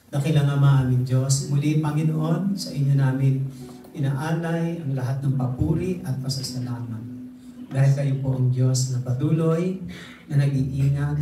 Dakilang Ama aming Diyos, muli Panginoon, sa inyo namin inaalay ang lahat ng papuri at pasasalamat. Dahil kayo po ang Diyos na patuloy, na nag-iingat,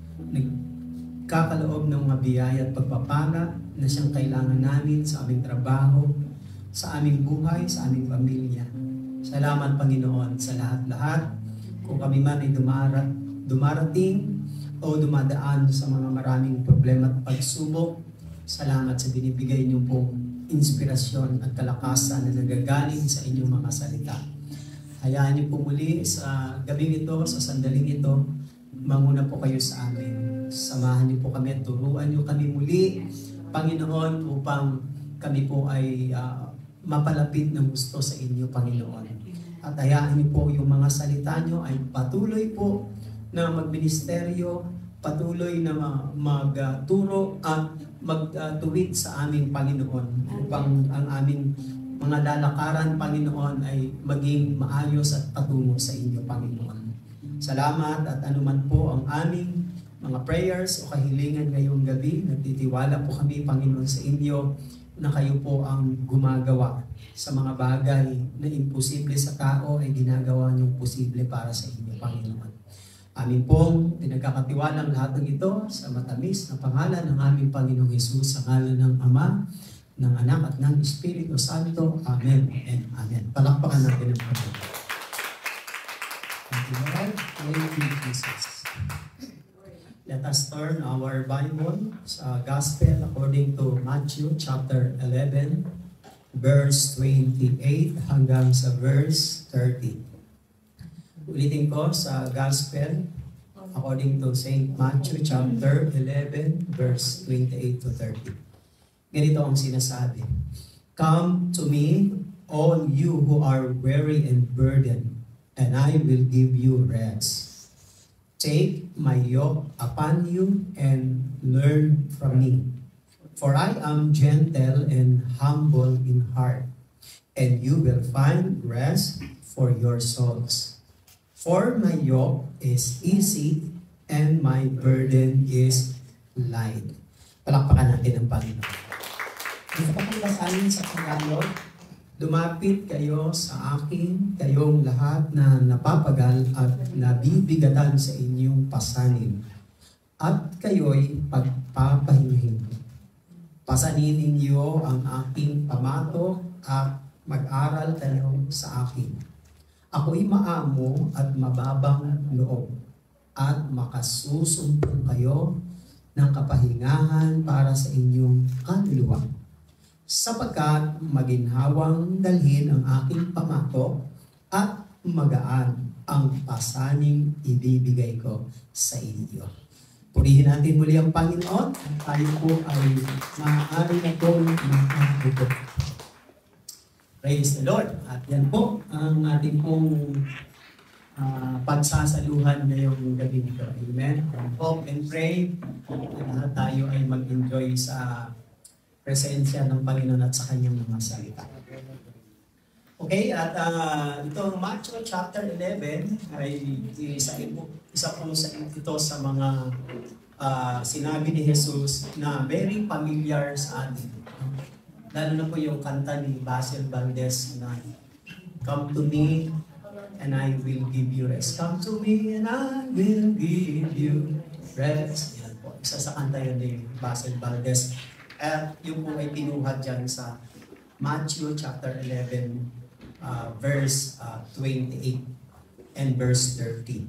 nagkakaloob ng mga biyaya at pagpapala na siyang kailangan namin sa aming trabaho, sa aming buhay, sa aming pamilya. Salamat Panginoon sa lahat-lahat. Kung kami man ay dumarating o dumadaan sa mga maraming problema at pagsubok, salamat sa binibigay niyo pong inspirasyon at kalakasan na nagagaling sa inyong mga salita. Hayaan niyo po muli sa gabing ito, sa sandaling ito, manguna po kayo sa amin. Samahan niyo po kami at turuan niyo kami muli, Panginoon, upang kami po ay mapalapit ng gusto sa inyo, Panginoon. At hayaan niyo po yung mga salita niyo ay patuloy po na magministeryo, patuloy na magturo at magtuwid sa aming Panginoon upang ang aming mga lalakaran, Panginoon, ay maging maayos at patungo sa inyo, Panginoon. Salamat at anuman po ang aming mga prayers o kahilingan ngayong gabi, nagtitiwala po kami, Panginoon, sa inyo na kayo po ang gumagawa sa mga bagay na imposible sa tao ay ginagawa niyong posible para sa inyo, Panginoon. Amin pong pinagkakatiwalang lahat ng ito sa matamis na pangalan ng aming Panginoong Hesus, sa ngalan ng Ama, ng Anak at ng Espiritu Santo. Amen and Amen. Palakpakan natin ang Panginoon. Thank you, Lord. Thank you, Jesus. Let us turn our Bible sa Gospel according to Matthew chapter 11, verse 28 hanggang sa verse 30. Ulitin ko sa Gospel according to St. Matthew chapter 11 verse 28 to 30. Ganito ang sinasabi. Come to me, all you who are weary and burdened, and I will give you rest. Take my yoke upon you and learn from me. For I am gentle and humble in heart, and you will find rest for your souls. For my yoke is easy and my burden is light. Palakpakan natin ang Panginoon. Ito pa kong basahin sa Tagalog. Lumapit kayo sa akin, kayong lahat na napapagal at nabibigatan sa inyong pasanin. At kayo'y pagpapahingahin. Pasanin ninyo ang aking pamatok at mag-aral kayo sa akin. Ako'y maamo at mababang loob at makasusumpong kayo ng kapahingahan para sa inyong kaluluwa. Sapagkat maginhawang dalhin ang aking pamatok at magaan ang pasaning ibibigay ko sa inyo. Purihin natin muli ang Panginoon at tayo po ay maaari na pong makatuto. Praise the Lord. At yan po ang ating pong pagsasaluhan ngayong gabi nito. Amen. Hope and pray na lahat tayo ay mag-enjoy sa presensya ng Panginoon at sa kanyang mga salita. Okay, at itong Matthew chapter 11 ay isa po ito sa mga sinabi ni Jesus na very familiar sa atin. Lalo na po yung kanta ni Basil Valdez na Come to me and I will give you rest. Come to me and I will give you rest. Yan po. Isa sa kanta yun ni Basil Valdez. At yung po ay pinuhat dyan sa Matthew chapter 11 verse 28 and verse 30.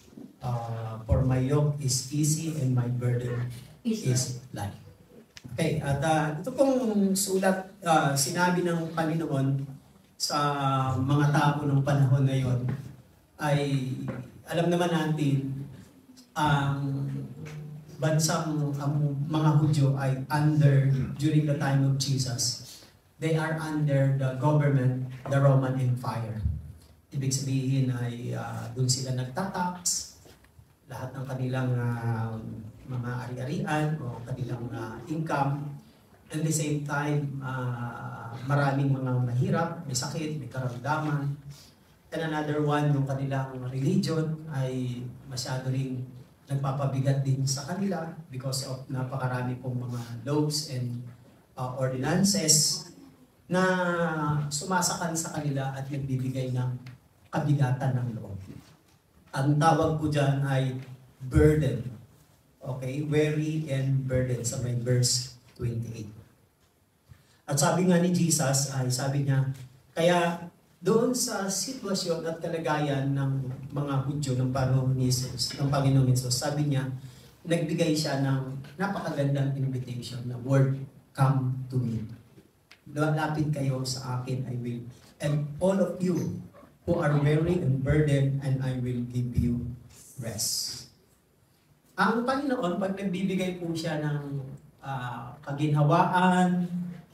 For my yoke is easy and my burden is light. Okay, at ito pong sulat, sinabi ng Panginoon sa mga tao ng panahon ngayon ay alam naman natin ang bansang mga Hudyo ay during the time of Jesus, they are under the government, the Roman Empire. Ibig sabihin ay doon sila nagtatax, lahat ng kanilang mga ari-arian o kanilang income. At the same time, maraming mga mahirap, may sakit, may karamdaman. And another one, yung kanilang religion ay masyado ring nagpapabigat din sa kanila because of napakarami pong mga laws and ordinances na sumasakal sa kanila at nagbibigay ng kabigatan ng loob. Ang tawag ko dyan ay burden. Okay? Weary and burden sa may verse 28. At sabi nga ni Jesus, sabi niya, kaya doon sa sitwasyon at kalagayan ng mga Hudyo ng panahon ni Jesus, ng Panginoon Jesus, sabi niya, nagbigay siya ng napakagandang invitation na word, come to me. Lapit kayo sa akin, I will. And all of you who are weary and burdened, and I will give you rest. Ang Panginoon, pag nagbibigay po siya ng kaginhawaan,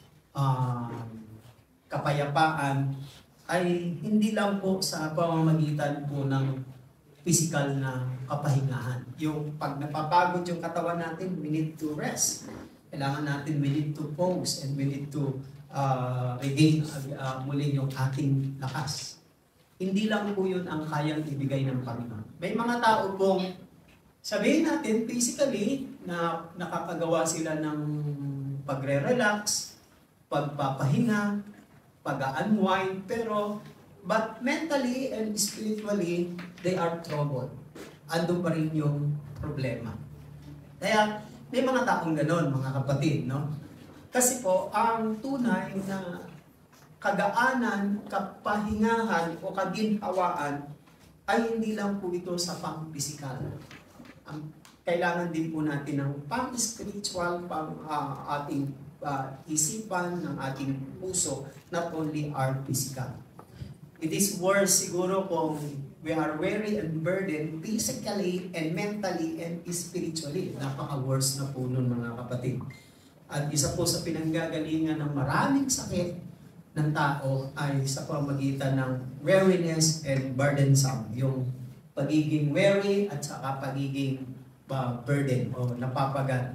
kapayapaan, ay hindi lang po sa pamamagitan po ng physical na kapahingahan. Yung pag napapagod yung katawan natin, we need to rest. Kailangan natin, we need to pause and we need to regain muli yung ating lakas. Hindi lang po yun ang kayang ibigay ng Panginoon. May mga tao pong sabihin natin physically na nakakagawa sila ng pagre-relax, pagpapahinga, pag-unwind, pero but mentally and spiritually, they are troubled. Andun pa rin yung problema. Kaya may mga taong ganon, mga kapatid, no? Kasi po, ang tunay na kagaanan, kapahingahan o kaginhawaan ay hindi lang po ito sa pang-pisikal. Kailangan din po natin ng pang-spiritual, pang ating isipan, ng ating puso, not only our physical. It is worse siguro kung we are weary and burdened physically and mentally and spiritually. Napaka-worse na po nun, mga kapatid. At isa po sa pinanggagalingan ng maraming sakit ng tao ay sa pamagitan ng weariness and burdensome. Yung pagiging weary at saka pagiging burden o napapagad.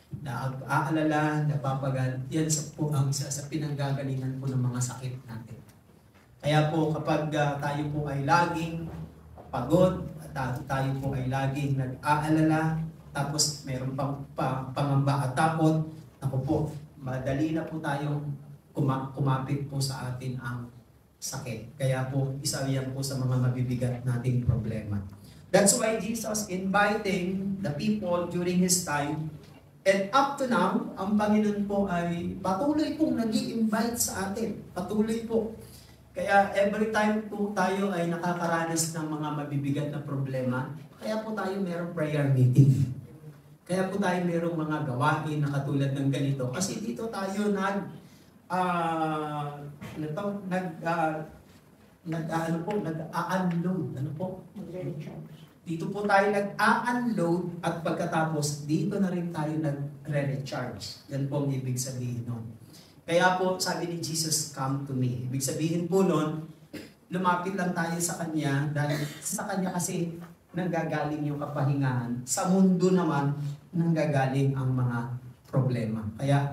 Naaalala, napapagad. Yan po ang isa sa pinanggagalingan po ng mga sakit natin. Kaya po kapag tayo po ay laging pagod, tayo po ay laging nag-aalala, tapos mayroon pang pangamba at takot, ako po, madali na po tayong kumapit po sa atin ang sakit. Kaya po, isa yan po sa mga mabibigat nating problema. That's why Jesus inviting the people during His time, and up to now, ang Panginoon po ay patuloy pong nag-i-invite sa atin. Patuloy po. Kaya every time po tayo ay nakakaranas ng mga mabibigat na problema, kaya po tayo mayroong prayer meeting. Kaya po tayo mayroong mga gawain na katulad ng ganito. Kasi dito tayo nag-a-unload. Ano po? Dito po tayo nag-a-unload at pagkatapos dito na rin tayo nag-recharge. Yan po ang ibig sabihin nun. Kaya po sabi ni Jesus, come to me. Ibig sabihin po nun, lumapit lang tayo sa Kanya dahil sa Kanya kasi nanggagaling yung kapahingahan. Sa mundo naman, nanggagaling ang mga problema. Kaya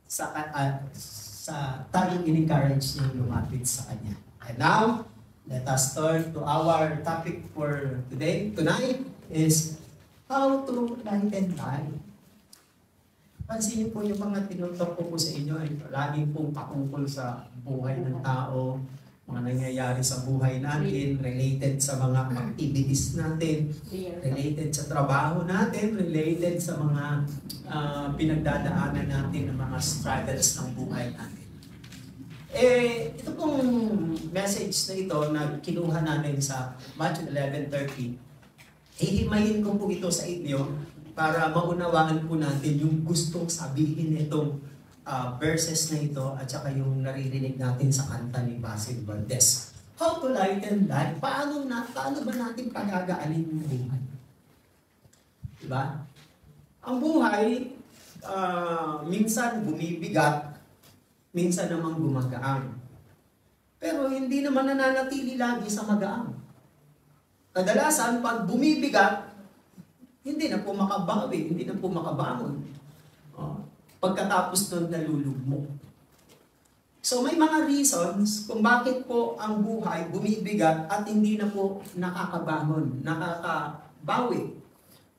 tayong in-encourage niya lumapit sa Kanya. And now, let us turn to our topic for tonight is how to lighten life. Pansin niyo po yung mga tinutok ko po sa inyo ay laging pong patungkol sa buhay ng tao, mga nangyayari sa buhay natin, related sa mga activities natin, related sa trabaho natin, related sa mga pinagdadaanan natin ng mga struggles ng buhay natin. Ito pong message na ito na kinuha natin sa Matthew 11:30, hihimayin ko po ito sa inyo para maunawaan po natin yung gustong sabihin nitong verses na ito at saka yung naririnig natin sa kanta ni Basil Valdez. How to lighten life? Paano ba natin pagagaalin yung buhay? Diba? Ang buhay, minsan bumibigat, minsan namang gumagaang. Pero hindi naman nananatili lagi sa magaang. Kadalasan, pag bumibigat, hindi na po makabawi, hindi na po makabangon. Pagkatapos nun, nalulugmok. So may mga reasons kung bakit po ang buhay bumibigat at hindi na po nakakabangon, nakakabawi.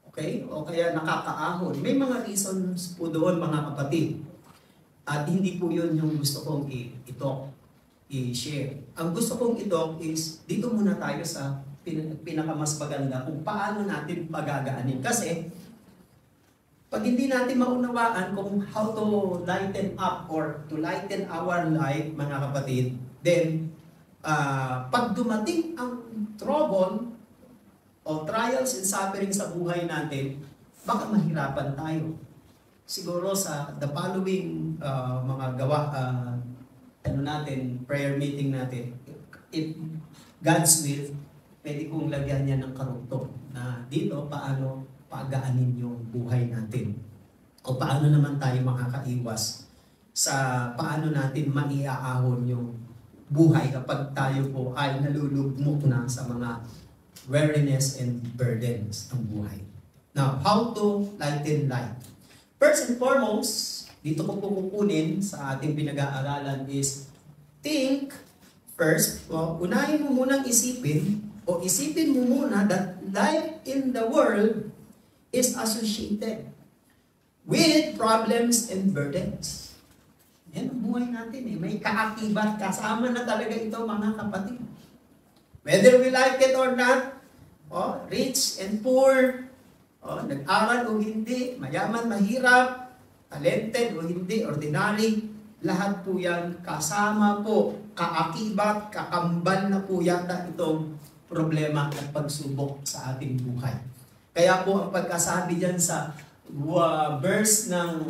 Okay? O kaya nakakaahon. May mga reasons po doon mga kapatid. At hindi po yun yung gusto kong i-share. Ang gusto kong i-talk is, dito muna tayo sa pinakamas maganda kung paano natin pagagaanin. Kasi, pag hindi natin maunawaan kung how to lighten up or to lighten our life, mga kapatid, then, pag dumating ang trouble o trials and suffering sa buhay natin, baka mahirapan tayo. Siguro sa the following mga gawa, prayer meeting natin, if God's will, pwede kong lagyan niya ng karugtong na dito paano pagaanin yung buhay natin. O paano naman tayo makakaiwas sa paano natin maiaahon yung buhay kapag tayo po ay nalulugmok na sa mga weariness and burdens ng buhay. Now, how to lighten life? First and foremost, dito ko kukunin sa ating pinag-aaralan is think first. Unahin mo munang isipin mo muna that life in the world is associated with problems and burdens. Yan ang buhay natin eh. May kaakibat, kasama na talaga ito mga kapatid. Whether we like it or not, rich and poor, nag-aral o hindi, mayaman, mahirap, talented o hindi, ordinary, lahat po yan kasama po, kaakibat, kakambal na po yata itong problema at pagsubok sa ating buhay. Kaya po ang pagkasabi dyan sa verse ng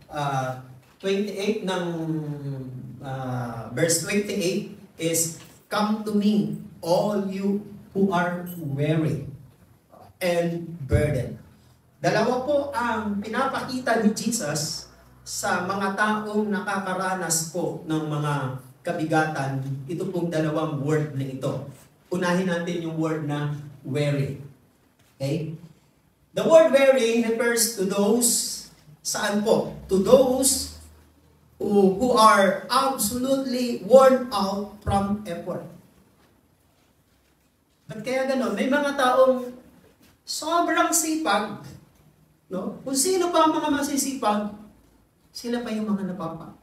28 ng verse 28 is, "Come to me, all you who are weary and burdened." Dalawa po ang pinapakita ni Jesus sa mga taong nakakaranas po ng mga kabigatan. Ito pong dalawang word na ito. Unahin natin yung word na weary. Okay? The word weary refers to those, saan po? To those who are absolutely worn out from effort. Ba't kaya ganon? May mga taong sobrang sipag, no? Kung sino pa ang mga masisipag, sila pa yung mga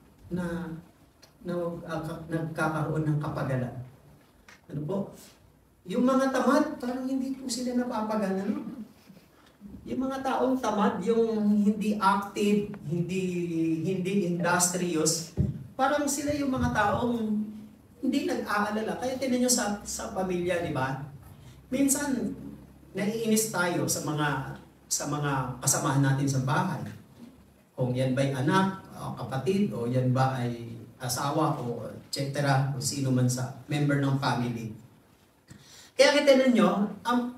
nagkakaroon ng kapagalan. Ano po? Yung mga tamad, parang hindi po sila napapagana, no? Yung mga taong tamad, yung hindi active, hindi industrious, parang sila yung mga taong hindi nag-aalala. Kaya tinan nyo sa pamilya, di ba? Minsan, naiinis tayo sa mga kasamahan natin sa bahay. Kung yan ba'y anak, o kapatid, o yan ba ay asawa, o etc. O sino man sa member ng family. Kaya kita ninyo, ang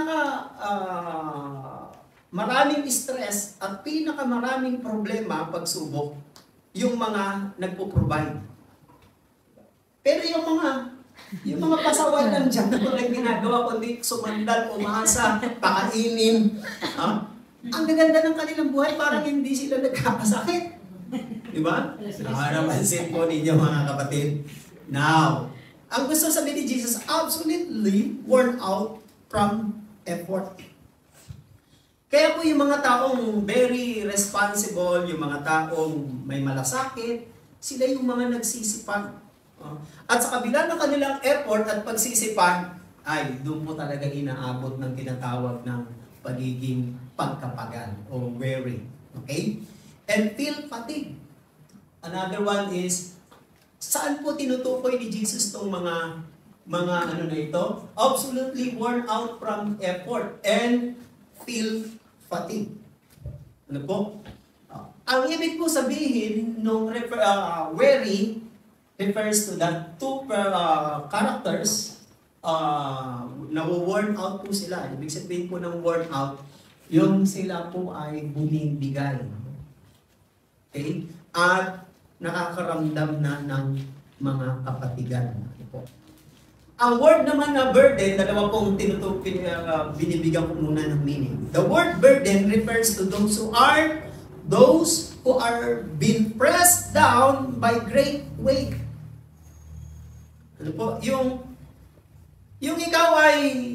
maraming stress at maraming problema pagsubok, yung mga nagpo-provide. Pero yung mga pasaway lang dyan na mga ginagawa, kundi sumandal, umasa, pakainin. Ang gaganda ng kanilang buhay, parang hindi sila nagkakasakit. Di ba? Nakaramansin po ninyo mga kapatid. Now, ang gusto sabihin ni Jesus, absolutely worn out from effort. Kaya po yung mga taong very responsible, yung mga taong may malasakit, sila yung mga nagsisipag. At sa kabila ng kanilang effort at pagsisipag, ay doon po talaga inaabot ng tinatawag ng pagiging pagkapagal o weary. Okay? And feel fatigue. Another one is, saan po tinutukoy ni Jesus tong mga ano na ito? Absolutely worn out from effort and feel fatigue. Ano po? Ang ibig po sabihin nung weary refers to that two characters na worn out po sila. Ibig sabihin po ng worn out, yung sila po ay bumibigay. Okay? At nakakaramdam na ng mga kapatigan. Ang word naman na burden, dalawa pong binibigyan ko muna ng meaning. The word burden refers to those who are being pressed down by great weight. Ano po? Yung ikaw ay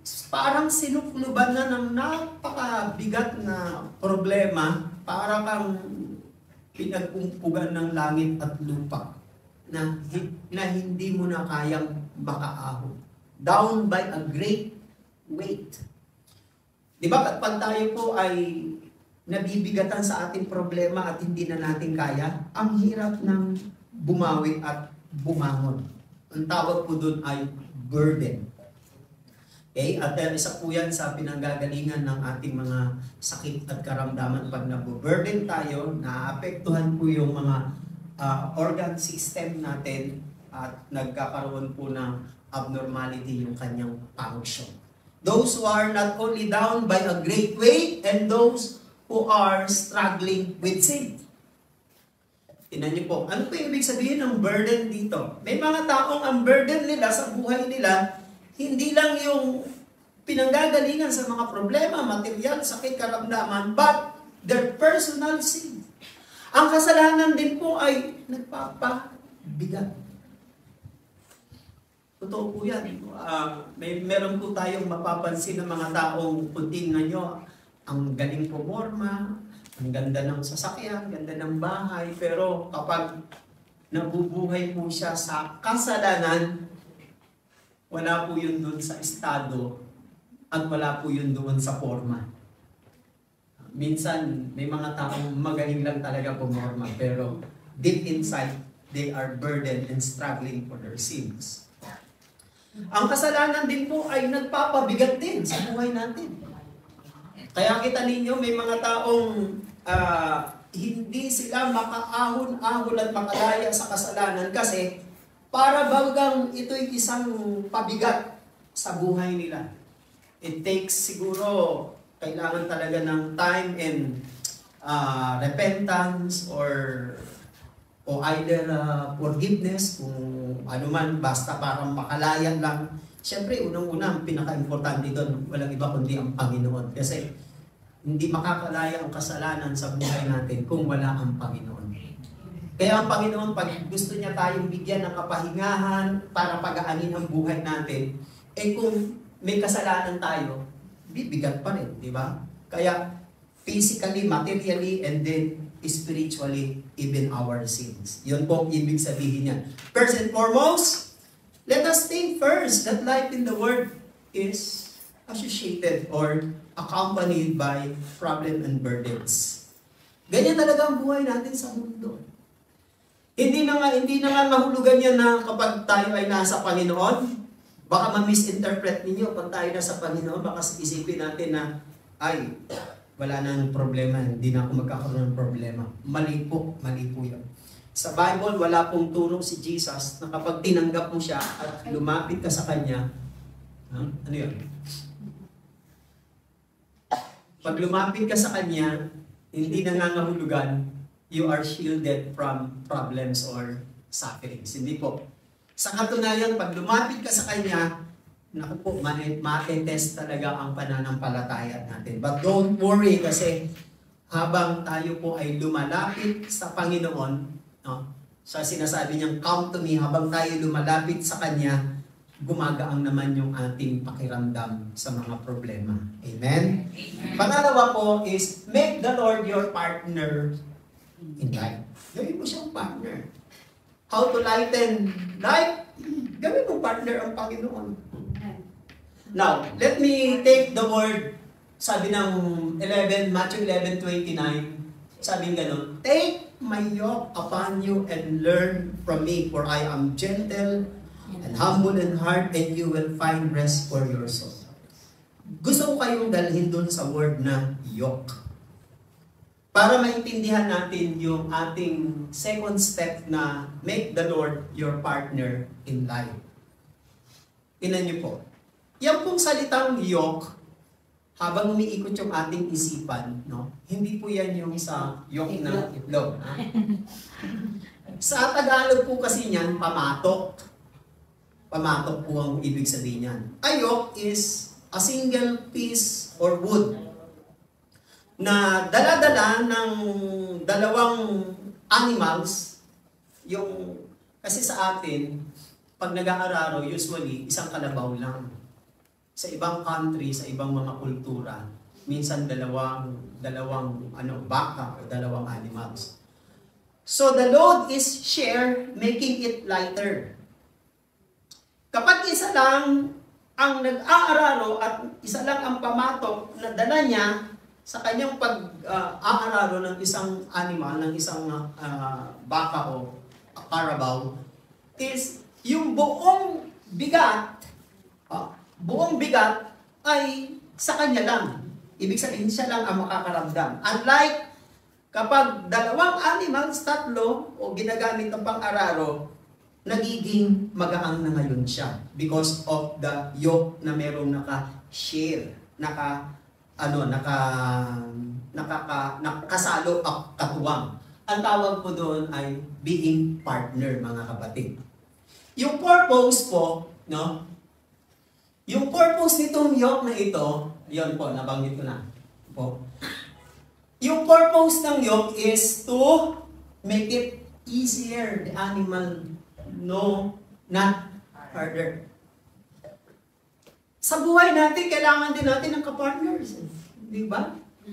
parang sinukluban na ng napakabigat na problema, para kang pinagkumpugan ng langit at lupa na hindi mo na kayang makaahon. Down by a great weight. Di ba kapag tayo po ay nabibigatan sa ating problema at hindi na natin kaya, ang hirap ng bumawi at bumangon. Ang tawag po doon ay burden. Okay? At isa po yan sa pinanggagalingan ng ating mga sakit at karamdaman. Pag nabuburden tayo, naapektuhan po yung mga organ system natin at nagkakaroon po ng abnormality yung kanyang function. Those who are not only down by a great weight and those who are struggling with sin. Tingnan niyo po, ano po yung ibig sabihin ng burden dito? May mga taong ang burden nila sa buhay nila, hindi lang yung pinanggagalingan sa mga problema, material, sakit, karamdaman, but their personal sin. Ang kasalanan din po ay nagpapabigat. Totoo po yan. Meron po tayong mapapansin ng mga taong kung tingnan nyo, ang galing pumorma, ang ganda ng sasakyan, ganda ng bahay, pero kapag nabubuhay po siya sa kasalanan, wala po yun doon sa estado at wala po yun doon sa forma. Minsan, may mga taong magaling lang talaga pumorma, pero deep inside, they are burdened and struggling for their sins. Ang kasalanan din po ay nagpapabigat din sa buhay natin. Kaya kita ninyo, may mga taong hindi sila makaahon-ahon at makalaya sa kasalanan kasi para bagang ito'y isang pabigat sa buhay nila. It takes siguro, kailangan talaga ng time and repentance or either forgiveness, kung ano man, basta parang makalaya lang. Siyempre, unang-una, ang pinaka-importante doon, walang iba kundi ang Panginoon. Kasi hindi makakalaya ang kasalanan sa buhay natin kung wala ang Panginoon. Kaya ang Panginoon, pag gusto niya tayong bigyan ng kapahingahan para pagaanin ang buhay natin, kung may kasalanan tayo, bibigat pa rin, di ba? Kaya physically, materially, and then spiritually, even our sins. Yun po ibig sabihin niya. First and foremost, let us think first that life in the world is associated or accompanied by problem and burdens. Ganyan talaga ang buhay natin sa mundo. Hindi na nga mahulugan yan na kapag tayo ay nasa Panginoon, baka ma-misinterpret ninyo pag tayo nasa Panginoon, baka isipin natin na, ay, wala na ng problema, hindi na ako magkakaroon ng problema. Mali po yun. Sa Bible, wala pong turo si Jesus na kapag tinanggap mo siya at lumapit ka sa Kanya, ano yun? Pag lumapit ka sa Kanya, hindi nangangahulugan, you are shielded from problems or sufferings. Hindi po. Sa katunayan, pag lumapit ka sa Kanya, naku po, matetest talaga ang pananampalataya natin. But don't worry kasi habang tayo po ay lumalapit sa Panginoon, no, sa sinasabi niyang, come to me, habang tayo lumalapit sa Kanya, gumagaang naman yung ating pakiramdam sa mga problema. Amen? Amen. Pangalawa po is, make the Lord your partner in life. Gawin mo siyang partner. How to lighten life? Gawin mo partner ang Panginoon. Now, let me take the word, sabi ng Matthew 11:29, sabi ganun, take my yoke upon you and learn from me, for I am gentle and humble in heart, and you will find rest for your soul. Gusto ko kayong dalhin dun sa word na yoke. Para maintindihan natin yung ating second step na make the Lord your partner in life. Tingnan niyo po. Yan pong salitang yoke, habang umiikot yung ating isipan, no? Hindi po yan yung sa yoke ng itlog. Sa Tagalog po kasi niyan, pamatok. Pamatok po ang ibig sabihin niyan. A yoke is a single piece or wood na dala-dala ng dalawang animals. Kasi sa atin, pag nag-aararo, usually, isang kalabaw lang. Sa ibang country, sa ibang mga kultura, minsan dalawang baka o dalawang animals. So the load is shared, making it lighter. Kapag isa lang ang nag-aararo at isa lang ang pamatok na dala niya sa kanyang pag-aararo ng isang animal, ng isang baka o carabao, is yung buong bigat ay sa kanya lang. Ibig sabihin, siya lang ang makakaramdam. Unlike kapag dalawang animals, tatlo, o ginagamit ng pang-araro, nagiging magaang na ngayon siya because of the yoke na merong naka-share, nakasalo at katuwang. Ang tawag po doon ay being partner, mga kapatid. Yung purpose po, no? Yung purpose nitong yoke na ito, yun po, nabanggit ko na po. Yung purpose ng yoke is to make it easier, the animal, not harder. Sa buhay natin, kailangan din natin ng kapartners. Di ba?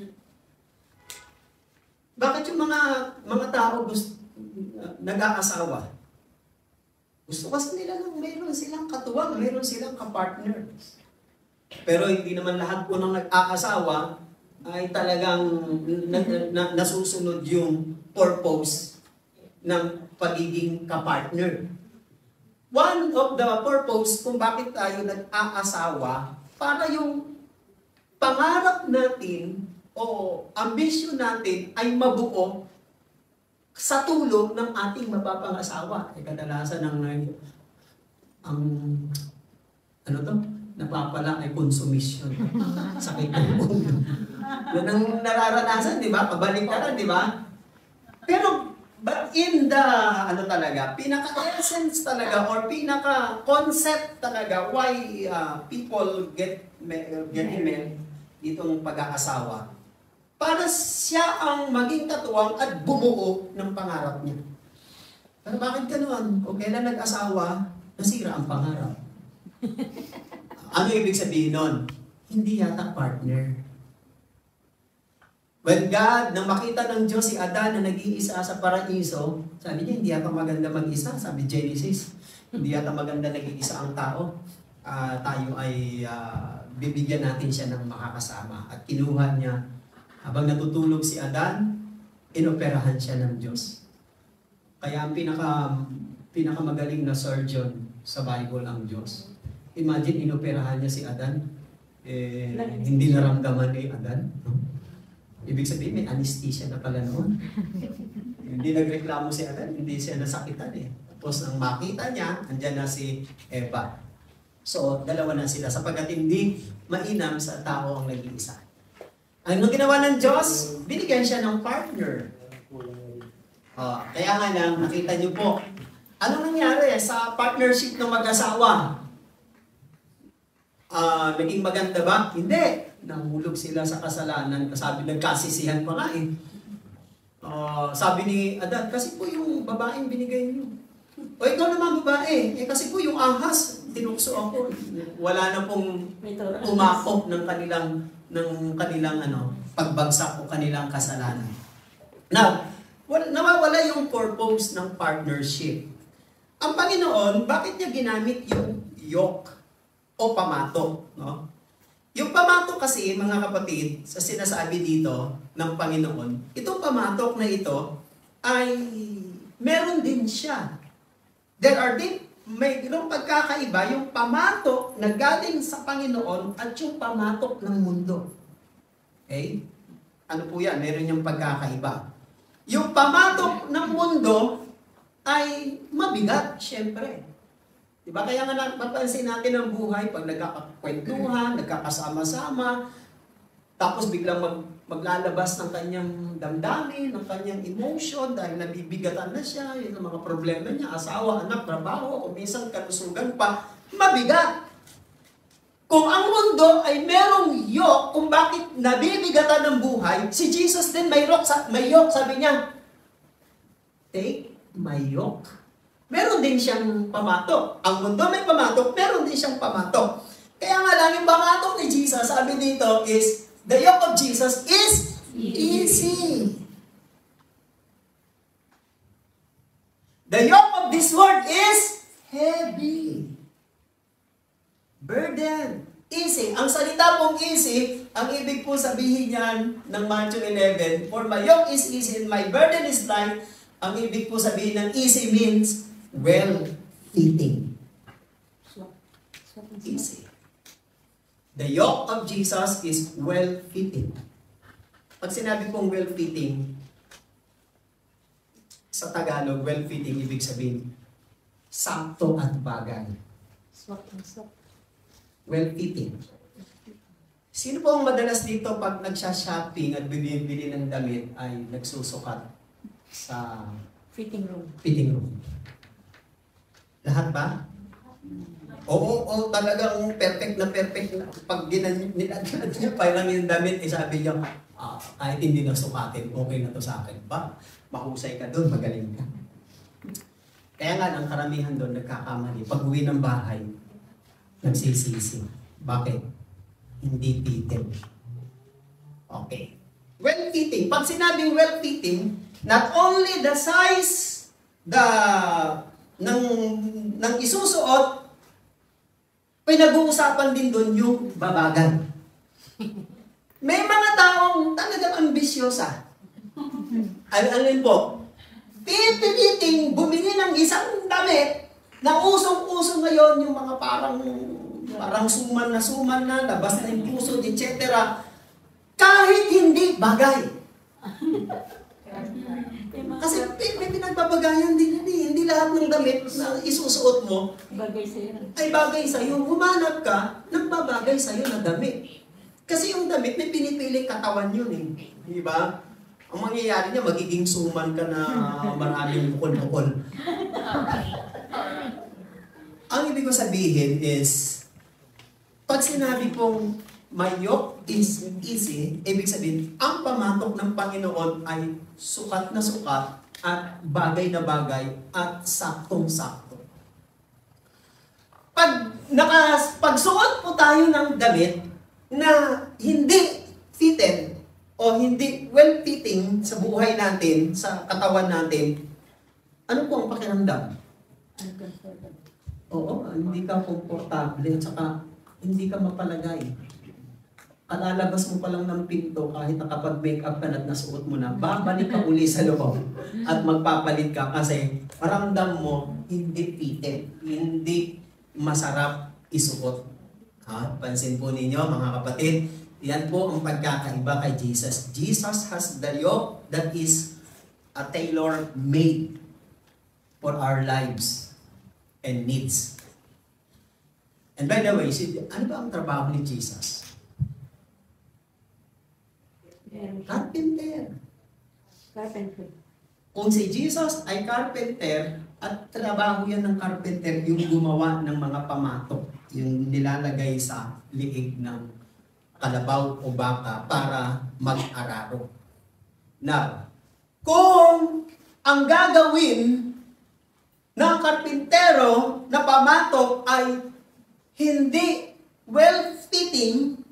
Bakit yung mga tao nag-aasawa? Gusto kasi nila lang mayroon silang katuwang, mayroon silang kapartner. Pero hindi naman lahat po ng nag-aasawa ay talagang nasusunod yung purpose ng pagiging kapartner. One of the purpose kung bakit tayo nag-aasawa, para yung pangarap natin o ambisyon natin ay mabuo sa tulong ng ating mapapangasawa. Kadalasan napapala ay konsumisyon. Sakit ng ulo. Yan ang nararanasan, di ba? Pabalik ka lang, di ba? Pero, but in the, pinaka-essence talaga, or pinaka-concept talaga, why people get email ditong pag-aasawa, para siya ang maging katuwang at bumuo ng pangarap niya. Pero bakit ganoon? Kung kailan nag-asawa, nasira ang pangarap. Ano ibig sabihin nun? Hindi yata partner. When God, nang makita ng Diyos si Adan na nag-iisa sa paraiso, sabi niya, hindi yata maganda mag-isa. Sabi Genesis, hindi yata maganda nag-iisa ang tao. Tayo ay bibigyan natin siya ng makakasama. At kinuha niya, habang natutulog si Adan, inoperahan siya ng Diyos. Kaya ang pinakamagaling na surgeon sa Bible ang Diyos. Imagine, inoperahan niya si Adan. Hindi naramdaman ni Adan. No? Ibig sabihin, may anesthesia na pala noon. Hindi nagreklamo si Adan, hindi siya nasakitan eh. Tapos nang makita niya, andyan na si Eva. So, dalawa na sila sapagkat hindi mainam sa tao ang nag-iisa. Ano ginawa ng Diyos? Binigyan siya ng partner. Kaya nga lang, nakita niyo po, ano nangyari sa partnership ng mag-asawa? Naging maganda ba? Hindi. Nahulog sila sa kasalanan. Sabi, nagkasisihan pa nga eh. Sabi ni Adan, kasi po yung babaeng binigay niyo. O ikaw naman babae, kasi po yung ahas, tinukso ako. Wala na pong umakop ng kanilang pagbagsak o kanilang kasalanan. Now, nawawala yung purpose ng partnership. Ang Panginoon, bakit niya ginamit yung yoke o pamatok? No? Yung pamatok kasi, mga kapatid, sa sinasabi dito ng Panginoon, itong pamatok na ito ay meron din siya. Mayroong pagkakaiba yung pamatok na galing sa Panginoon at yung pamatok ng mundo. Okay? Ano po yan? Meron yung pagkakaiba. Yung pamatok ng mundo ay mabigat, syempre. Diba? Kaya nga napapansin natin ang buhay pag nagkakakwentuhan, nagkakasama-sama, tapos biglang maglalabas ng kanyang damdamin, ng kanyang emotion dahil nabibigatan na siya, yung mga problema niya, asawa, anak, trabaho, o minsan kalusugan pa, mabigat. Kung ang mundo ay merong yoke kung bakit nabibigatan ng buhay, si Jesus din may yoke, sabi niya, take my yoke. Meron din siyang pamatok. Ang mundo may pamatok, meron din siyang pamatok. Kaya nga lang, yung pamatok ni Jesus, sabi dito is, the yoke of Jesus is easy. The yoke of this world is heavy. Burden. Easy. Ang salita pong easy, ang ibig po sabihin niyan ng Matthew 11, for my yoke is easy and my burden is light. Ang ibig po sabihin ng easy means well-fitting. Easy. The yoke of Jesus is well-fitting. Pag sinabi pong well-fitting, sa Tagalog, well-fitting, ibig sabihin, sakto at bagay. Well-fitting. Sino po ang madalas dito pag nagsha-shopping at bibili ng damit ay nagsusukat sa Fitting room. fitting room? Lahat ba? Oo, talagang perfect na. Pag nilagyan niya pa lang yung damit, sabi niya, kahit hindi na sukatin, okay na to sa akin. Ba? Mahusay ka doon, magaling ka. Kaya nga, ang karamihan doon nagkakamali. Pag uwi ng bahay, nagsisisi. Bakit? Hindi fitting. Okay. Well-fitting. Pag sinabing well-fitting, not only the size ng isusuot, pinag-uusapan din doon yung babagan. May mga taong talagang ambisyosa. Alin po? Pipiliting bumili ng isang damit na usong-uso ngayon yung mga parang suman na, labas na yung puso, etc. Kahit hindi bagay. Kasi may pinagbabagayan din yan eh. Hindi lahat ng damit na isusuot mo Bagay sa'yo. ay bagay sa'yo. Humanap ka ng babagay sa'yo na damit. Kasi yung damit, may pinipiling katawan yun eh. Di ba? Ang mangyayari niya, magiging suman ka na maraming bukol-bukol. Ang ibig ko sabihin is, pag sinabi pong my yoke is easy, ibig sabihin, ang pamatok ng Panginoon ay sukat na sukat at bagay na bagay at saktong-sakto. Pag suot po tayo ng damit na hindi fitted o hindi well-fitting sa buhay natin, sa katawan natin, ano po ang pakiramdam? Uncomfortable. Oo, hindi ka komportable at saka hindi ka mapalagay. Kalalabas mo pa lang ng pinto kahit nakapag-makeup ka na at nasuot mo na, babalik ka uli sa loob at magpapalit ka kasi paramdam mo hindi fitted, hindi masarap isuot. Pansin po ninyo mga kapatid, yan po ang pagkakaiba kay Jesus. Jesus has the yoke that is a tailor-made for our lives and needs. And by the way, ano ba ang trabaho ni Jesus? Carpenter. Carpenter. Kung si Jesus ay carpenter, at trabaho yan ng carpenter yung gumawa ng mga pamatok, yung nilalagay sa liig ng kalabaw o baka para mag-araro. Now, kung ang gagawin ng karpintero na pamatok ay hindi well-fitting,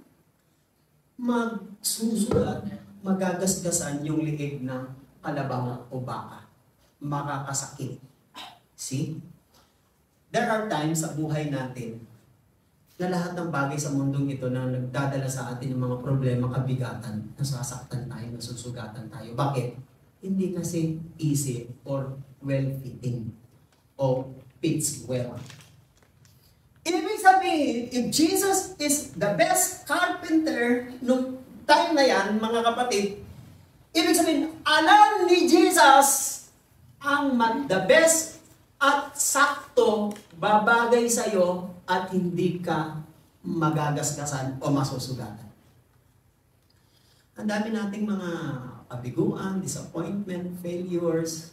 magsusulat, magagasgasan yung liig ng kalabaw o baka. Makakasakit. See? There are times sa buhay natin na lahat ng bagay sa mundong ito na nagdadala sa atin ng mga problema, kabigatan, nasasaktan tayo, nasusugatan tayo. Bakit? Hindi kasi easy or well-fitting o fits well. Ibig sabihin, if Jesus is the best carpenter nung time na yan, mga kapatid, ibig sabihin, alam ni Jesus ang the best at sakto babagay sa'yo at hindi ka magagasgasan o masusugatan. Ang dami nating mga kabiguan, disappointment, failures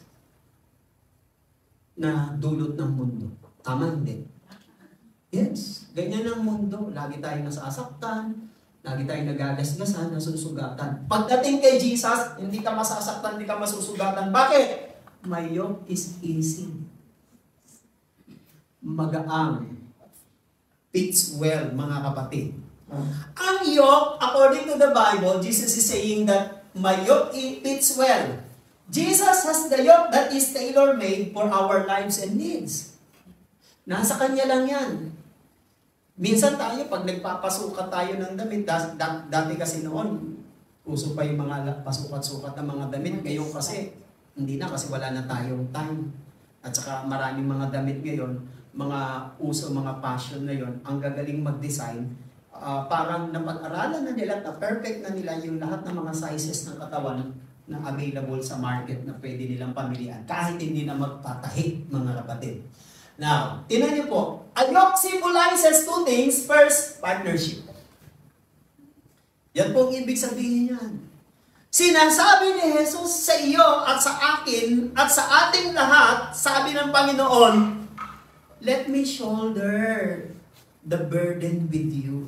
na dulot ng mundo. Tama hindi? Yes, ganyan ang mundo. Lagi tayong nasasaktan, lagi tayong nagagasgasan, nasusugatan. Pagdating kay Jesus, hindi ka masasaktan, hindi ka masusugatan. Bakit? My yoke is easy. Magaang. fits well, mga kapatid. Ang yoke, according to the Bible, Jesus is saying that my yoke fits well. Jesus has the yoke that is tailor-made for our lives and needs. Nasa Kanya lang yan. Minsan tayo, pag nagpapasukat tayo ng damit, dati kasi noon, uso pa yung mga pasukat-sukat ng mga damit. Ngayon kasi, hindi na kasi wala na tayong time. At saka maraming mga damit ngayon, mga uso, mga fashion na yon, ang gagaling mag-design, parang napag-aralan na nila, na perfect na nila yung lahat ng mga sizes ng katawan na available sa market na pwede nilang pamilihan kahit hindi na magtatahi, mga kapatid. Now, tinan niyo po, a yoke symbolizes two things. First, partnership. Yan po ang ibig sabihin niyan. Sinasabi ni Jesus sa iyo at sa akin at sa ating lahat, sabi ng Panginoon, let me shoulder the burden with you.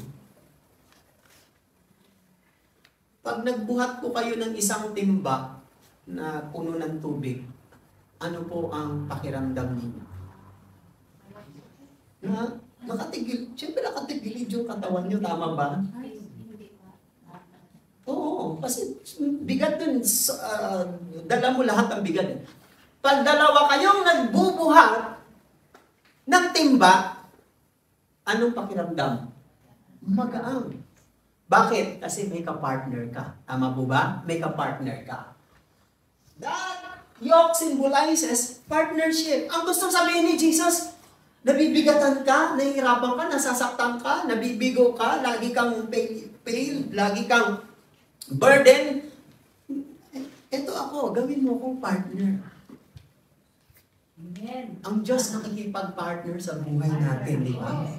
Pag nagbuhat po kayo ng isang timba na puno ng tubig, ano po ang pakiramdam ninyo? Nakatigil, siyempre nakatigilid yung katawan nyo, tama ba? Oo, kasi bigat dun, dala mo lahat ang bigat. Pag dalawa kayong nagbubuhat ng timba, anong pakiramdam? Magaang. Bakit? Kasi may ka-partner ka. Tama po ba? May ka-partner ka. That yoke symbolizes partnership. Ang gusto sabihin ni Jesus, nabibigatan ka, nahihirapan ka, nasasaktan ka, nabibigo ka, lagi kang fail, lagi kang burden. Ito ako, gawin mo akong partner. Amen. Ang Diyos nakikipag-partner sa buhay natin, di ba?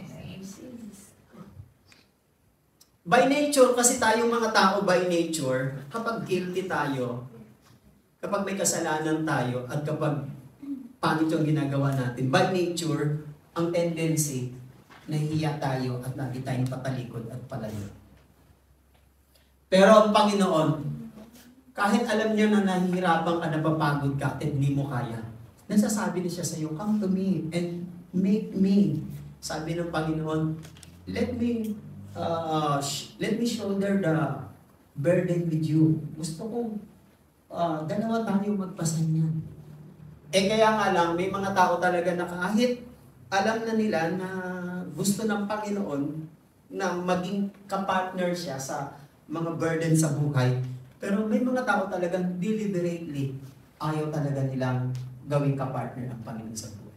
By nature, kasi tayong mga tao by nature, kapag guilty tayo, kapag may kasalanan tayo, at kapag pangit yung ginagawa natin, by nature, ang tendency, nahihiya tayo at lagi tayong patalikod at palayo. Pero ang Panginoon, kahit alam niya na nahihirapan ka, napapagod ka, at hindi mo kaya, nasasabi niya siya sa iyo, come to me and make me. Sabi ng Panginoon, let me shoulder the burden with you. Gusto kong dalawa tayo magpasan yan. Kaya nga lang, may mga tao talaga na kahit alam na nila na gusto ng Panginoon na maging kapartner siya sa mga burden sa buhay, pero may mga tao talagang deliberately ayaw talaga nilang gawing kapartner ang Panginoon sa buhay.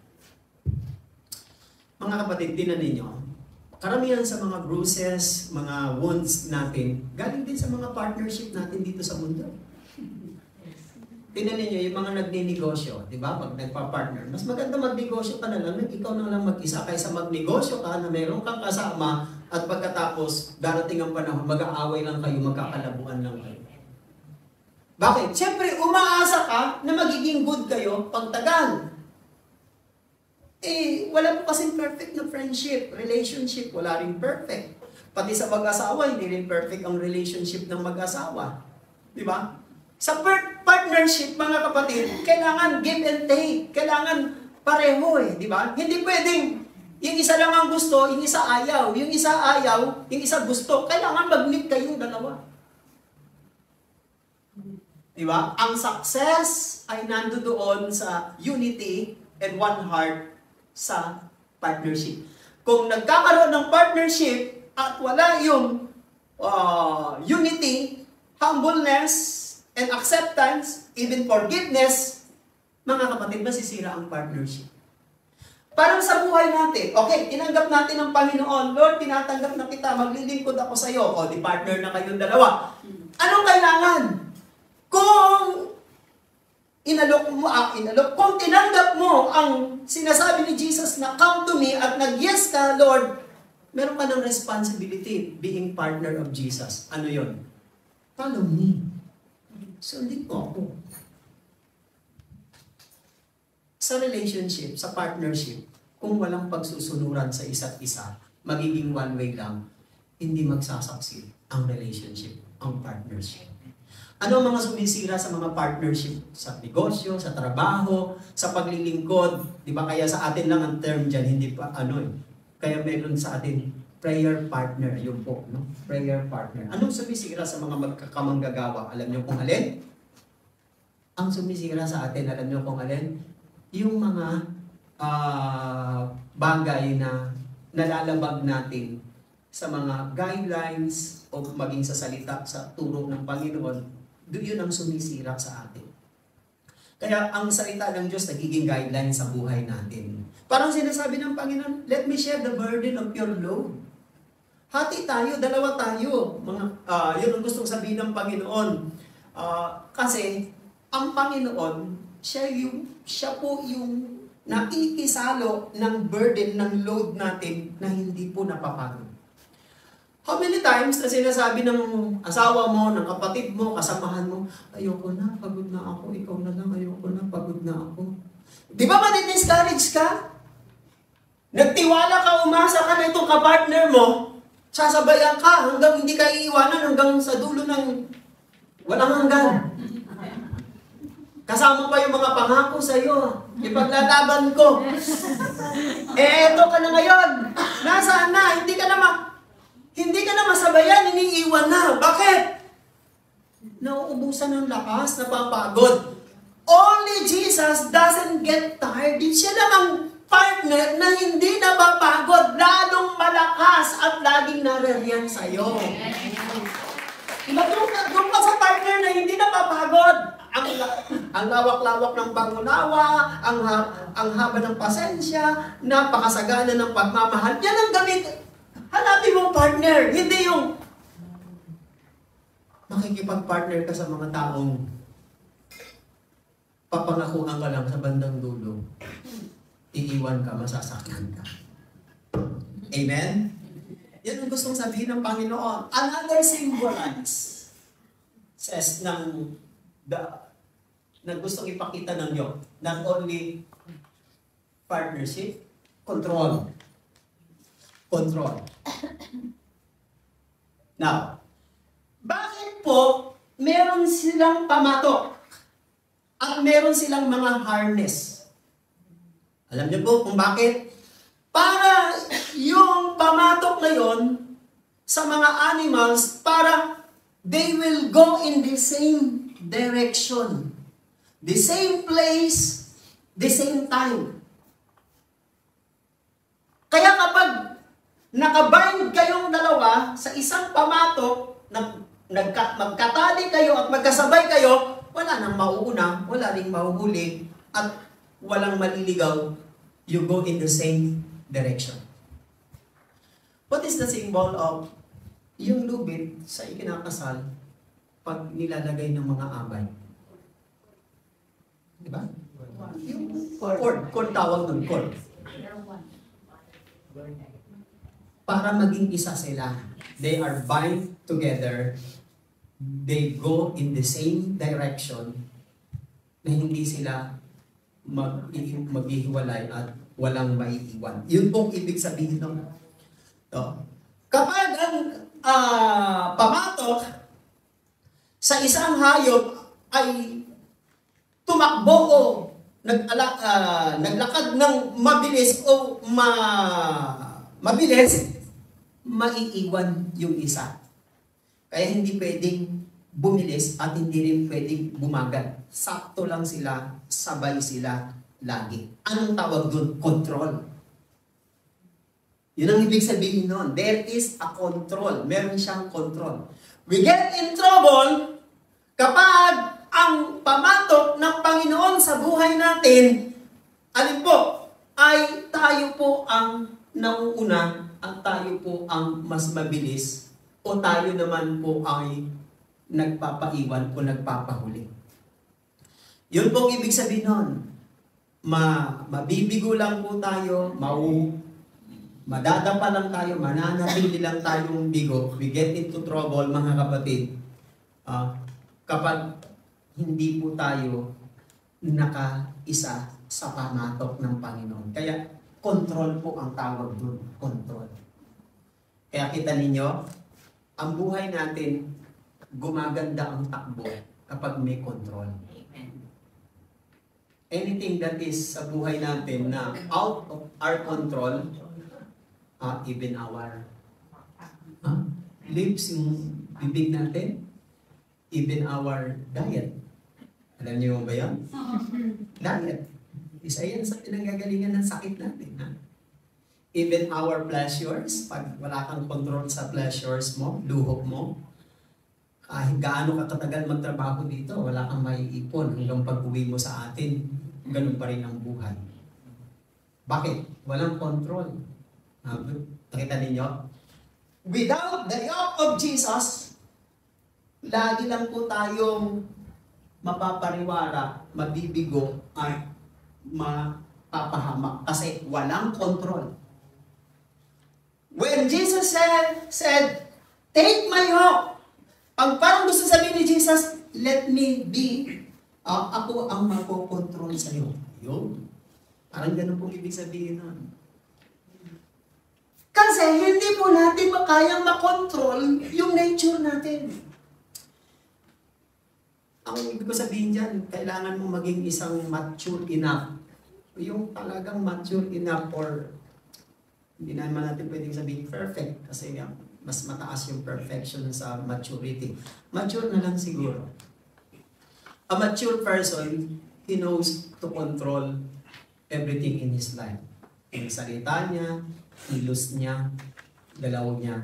Mga kapatid, tinan ninyo, karamihan sa mga bruises, mga wounds natin, galing din sa mga partnership natin dito sa mundo. Tingnan niyo yung mga nagninegosyo, di ba? Pag nagpa-partner, mas maganda magnegosyo ka na lang, ikaw na lang mag-isa kaysa magnegosyo ka na meron kang kasama at pagkatapos darating ang panahon, mag-aaway lang kayo, magkakalabuan lang kayo. Bakit? Siyempre, umaasa ka na magiging good kayo pagtagal. Wala po kasing perfect na friendship, relationship, wala rin perfect. Pati sa mag-asawa, hindi rin perfect ang relationship ng mag-asawa. Di ba? Sa partnership, mga kapatid, kailangan give and take. Kailangan pareho di ba? Hindi pwedeng yung isa lang ang gusto, yung isa ayaw. Yung isa ayaw, yung isa gusto. Kailangan mag-meet kayong dalawa. Di ba? Ang success ay nandoon sa unity and one heart sa partnership. Kung nagkakaroon ng partnership at wala yung unity, humbleness, and acceptance, even forgiveness, mga kapatid, masisira ang partnership. Parang sa buhay natin, okay, tinanggap natin ang Panginoon, Lord, tinatanggap na kita, maglilingkod ako sa iyo, o di partner na kayong dalawa. Anong kailangan? Kung kung tinanggap mo ang sinasabi ni Jesus na come to me at nag-yes ka, Lord, meron ka ng responsibility being partner of Jesus. Ano yon? Follow me. Sundin mo ako. Sa relationship, sa partnership, kung walang pagsusunuran sa isa't isa, magiging one way lang, hindi magsasucceed ang relationship, ang partnership. Ano ang mga sumisira sa mga partnership? Sa negosyo, sa trabaho, sa paglilingkod. Di ba kaya sa atin lang ang term dyan, hindi pa Kaya meron sa atin, prayer partner, yun po, no? Prayer partner. Anong sumisira sa mga magkakamanggagawa? Alam niyo kung alin? Ang sumisira sa atin, alam niyo kung alin? Yung mga bagay na nalalabag natin sa mga guidelines o maging sa salita, sa turo ng Panginoon, yun ang sumisira sa atin. Kaya ang salita ng Diyos nagiging guideline sa buhay natin. Parang sinasabi ng Panginoon, let me share the burden of your load. Hati tayo, dalawa tayo. Yun ang gustong sabihin ng Panginoon. Kasi ang Panginoon, siya po yung nakikisalo ng burden, ng load natin na hindi po napapagod. How many times na sinasabi ng asawa mo, ng kapatid mo, kasamahan mo, ayoko na, pagod na ako, ikaw na lang, ayoko na, pagod na ako. Di ba madi-discourage ka? Nagtiwala ka, umasa ka na itong kapartner mo, sasabayan ka hanggang hindi ka iiwanan, hanggang sa dulo ng walang hanggan. Kasama pa yung mga pangako sa iyo. Ipaglalaban ko. Eto ka na ngayon. Nasaan na? Hindi ka na masabayan, iniiwan na. Bakit? Nauubusan ng lakas, napapagod. Only Jesus doesn't get tired. Siya lang ang partner na hindi napapagod, lalong malakas at laging naririyan sa'yo. Doon ka sa partner na hindi napapagod. Ang lawak-lawak ng pangunawa, ang haba ng pasensya, napakasagana ng pagmamahal. Yan ang gamit. Hanapin mong partner, hindi yung makikipag-partner ka sa mga taong papangakuhan ka lang sa bandang dulo. Iiwan ka, masasakyan ka. Amen? Yan ang gustong sabihin ng Panginoon. Another symbolize says na gustong ipakita ng Diyos. Not only partnership, control. Control. Now, bakit po meron silang pamatok at meron silang mga harness? Alam niyo po kung bakit? Para yung pamatok na yon sa mga animals, para they will go in the same direction. The same place, the same time. Kaya kapag nakabind kayong dalawa sa isang pamatok, magkatali kayo at magkasabay kayo, wala nang mauuna, wala ring mahuhuli, at walang maliligaw. You go in the same direction. What is the symbol of yung lubid sa ikinakasal pag nilalagay ng mga abay? Diba? Yung cord tawag nun, cord. Para maging isa sila. They are bind together. They go in the same direction na hindi sila maghihiwalay at walang maiiwan. Yun pong ibig sabihin ng kapag ang pamatok sa isang hayop ay tumakbo o naglakad ng mabilis o mabilis, maiiwan yung isa. Kaya hindi pwedeng bumilis at hindi rin pwedeng bumagal. Sakto lang sila, sabay sila lagi. Anong tawag doon? Control. Yun ang ibig sabihin nun. There is a control. Meron siyang control. We get in trouble kapag ang pamatok ng Panginoon sa buhay natin, alin po, ay tayo po ang nauuna at tayo po ang mas mabilis o tayo naman po ay nagpapaiwan o nagpapahuli. Yun po ang ibig sabihin nun. Mabibigo lang po tayo, madadapa lang tayo, mananatili lang tayong bigo. We get into trouble, mga kapatid, kapag hindi po tayo nakaisa sa pamatok ng Panginoon. Kaya control po ang tawag doon, control. Kaya kita ninyo, ang buhay natin, gumaganda ang takbo kapag may control. Anything that is sa buhay natin na out of our control, even our lips, yung bibig natin, even our diet. Alam niyo ba yan? Diet. Isa yan sa pinanggagalingan ng sakit natin. Ha? Even our pleasures, pag wala kang control sa pleasures mo, luhok mo, kahit gaano ka katagal magtrabaho dito, wala kang maiipon hanggang pag-uwi mo sa atin, ganun pa rin ang buhay. Bakit? Walang control. Nakita ninyo? Without the yoke of Jesus, lagi lang po tayong mapapariwara, mabibigo, at mapapahamak kasi walang control. When Jesus said, take my yoke, ang parang gusto sabihin ni Jesus, let me be, ako ang makokontrol sa iyo. Yun. Parang ganun pong ibig sabihin nun. Kasi hindi po natin makayang makontrol yung nature natin. Ang ibig ko sabihin dyan, kailangan mo maging isang mature enough. Yung talagang mature enough, or hindi naman natin pwedeng sabihin perfect kasi mas mataas yung perfection sa maturity. Mature na lang siguro. A mature person, he knows to control everything in his life. Yung salita niya, kilos niya, galaw niya,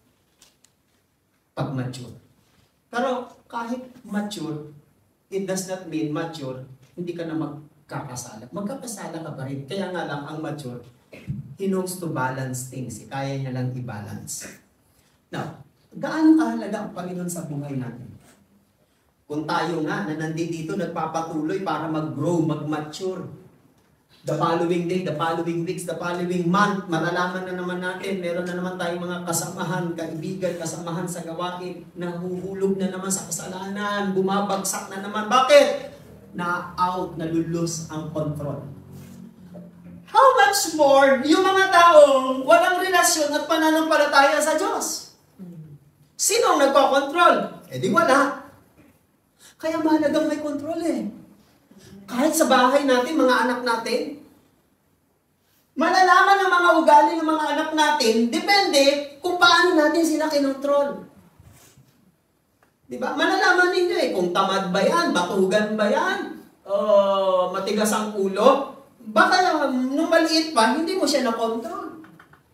pag mature. Pero kahit mature, it does not mean mature, hindi ka na magkakasala. Magkakasala ka pa rin. Kaya nga lang, ang mature, he knows to balance things. Kaya niya lang i-balance. Now, gaano kahalaga ang Panginoon sa buhay natin? Kung tayo nga na nandito nagpapatuloy para mag-grow, mag-mature, the following day, the following weeks, the following month, malalaman na naman natin, meron na naman tayong mga kasamahan, kaibigan, kasamahan sa gawain, nahuhulog na naman sa kasalanan, bumabagsak na naman. Bakit? Na-out, nalulus ang control. How much more yung mga taong walang relasyon at pananampalataya sa Diyos? Sino ang nagpakontrol? Eh di wala. Kaya mahalagang may control eh. Kahit sa bahay natin, mga anak natin, malalaman ng mga ugali ng mga anak natin, depende kung paano natin sila kinontrol. Diba? Malalaman ninyo eh, kung tamad ba yan, batugan ba yan, matigas ang ulo, baka nung maliit pa, hindi mo siya nakontrol.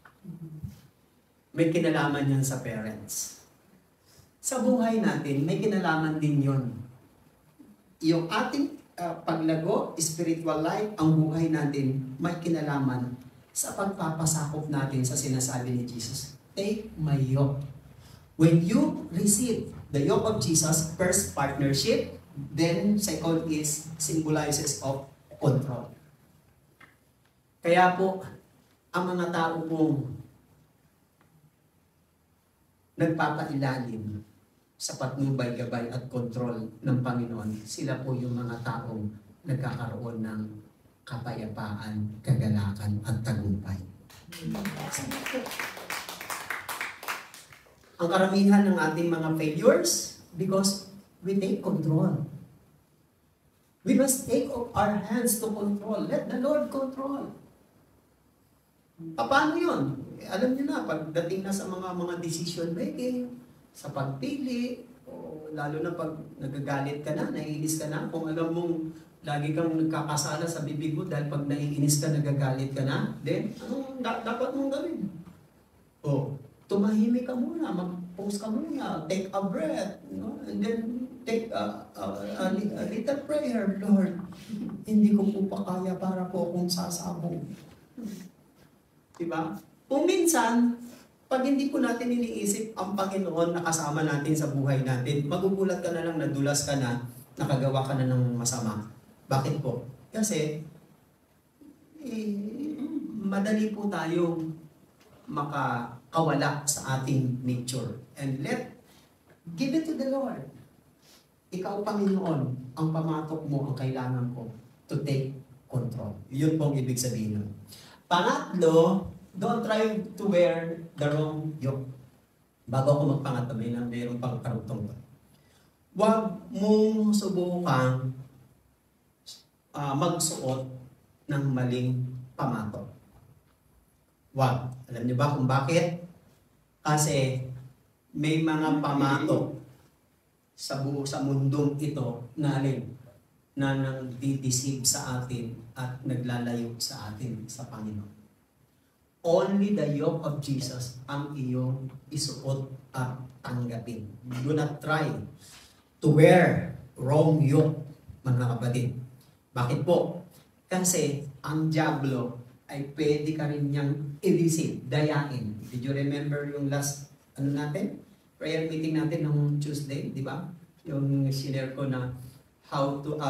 May kinalaman yan sa parents. Sa buhay natin, may kinalaman din yun. Yung ating paglago, spiritual life, ang buhay natin, may kinalaman sa pagpapasakop natin sa sinasabi ni Jesus. Take my yoke. When you receive the yoke of Jesus, first, partnership, then second is symbolizes of control. Kaya po, ang mga tao pong nagpapailalim sa patnubay-gabay at kontrol ng Panginoon, sila po yung mga taong nagkakaroon ng kapayapaan, kagalakan at tagumpay. Ang karamihan ng ating mga failures, because we take control. We must take off our hands to control. Let the Lord control. Paano yun? Alam niyo na, pagdating na sa mga decision making, sa pagpili, o lalo na pag nagagalit ka na, naiinis ka na, kung alam mong lagi kang nagkakasala sa bibig mo dahil pag naiinis ka, nagagalit ka na, then, dapat mong gawin? Tumahimik ka muna, mag-pause ka muna, take a breath, and then take a little prayer, Lord, hindi ko po pa kaya para po akong sasabog. Diba? Kung minsan, pag hindi po natin iniisip ang Panginoon na kasama natin sa buhay natin, magugulat ka na lang, nadulas ka na, nakagawa ka na ng masama. Bakit po? Kasi, madali po tayong makakawala sa ating nature. And give it to the Lord. Ikaw, Panginoon, ang pamatok mo, ang kailangan ko to take control. Yun pong ibig sabihin nun. Pangatlo, don't try to wear the wrong yoke. Bago ako magpangatlo, mayroon pang karugtong to. Huwag mong subukang magsuot ng maling pamatok. Wag. Alam niyo ba kung bakit? Kasi may mga pamatok sa mundong ito na nagdi-deceive sa atin at naglalayo sa atin sa Panginoon. Only the yoke of Jesus ang iyong isuot at tanggapin. Do not try to wear wrong yoke, mga kapatid. Bakit po? Kasi ang diablo ay pwede ka rin niyang i-deceive, dayain. Did you remember yung last prayer meeting natin nung Tuesday, di ba? Yung sinare ko na how to,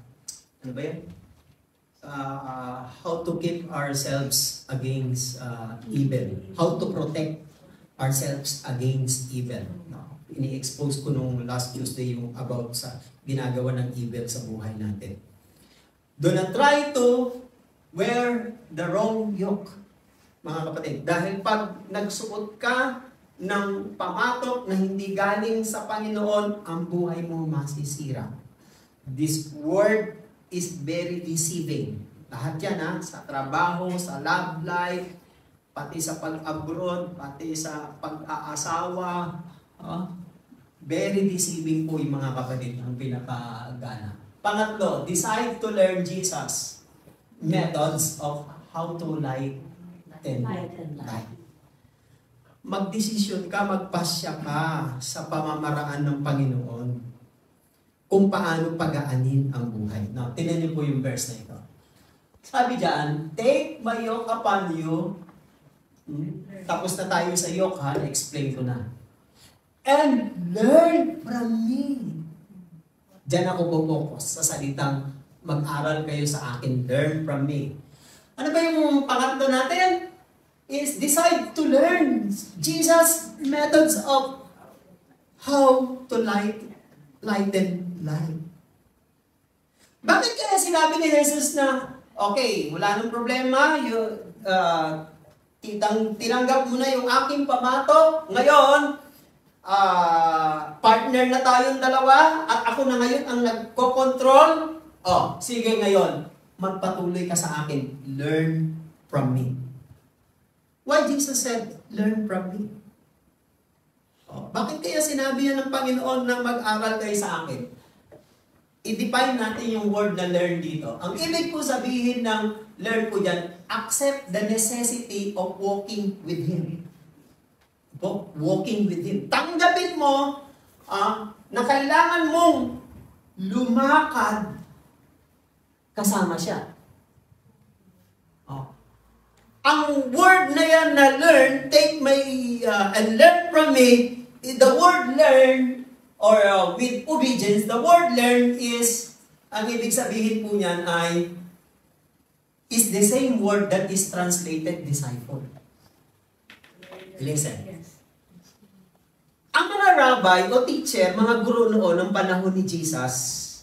how to keep ourselves against evil. How to protect ourselves against evil. No? Ini-expose ko nung last Tuesday yung about sa ginagawa ng evil sa buhay natin. Do not try to wear the wrong yoke, mga kapatid. Dahil pag nagsuot ka ng pamatok na hindi galing sa Panginoon, ang buhay mo masisira. This word is very deceiving. Lahat yan sa trabaho, sa love life, pati sa pag-abroad, pati sa pag-aasawa. Very deceiving po yung mga kapatid, ang pinakagana. Pangatlo, decide to learn Jesus methods of how to light and light. Magdesisyon ka, magpasya ka sa pamamaraan ng Panginoon kung paano pagaanin ang buhay. Now, tingnan niyo po yung verse na ito. Sabi diyan, take my yoke upon you. Tapos na tayo sa yoke explain ko na. And learn from me. Diyan ako pupokus sa salitang mag-aral kayo sa akin, learn from me. Ano ba yung pangatlo natin? Is decide to learn Jesus' methods of how to lighten life. Bakit kaya sinabi ni Jesus na, okay, wala nang problema, tinanggap mo na yung aking pamato, ngayon, partner na tayong dalawa, at ako na ngayon ang nagko-control. Sige ngayon, magpatuloy ka sa akin, learn from me. Why Jesus said, learn from me? Bakit kaya sinabi niya ng Panginoon na mag-aral kayo sa akin? I-define natin yung word na learn dito. Ang ibig ko sabihin ng learn ko dyan, accept the necessity of walking with Him. Walking with Him. Tanggapin mo na kailangan mong lumakad kasama siya. Ang word na yan na learn, take my, and learn from me, the word learn, or with obedience, the word learn is, ang ibig sabihin po niyan is the same word that is translated disciple. Listen. Ang mga rabbi o teacher, mga guro noon ng panahon ni Jesus,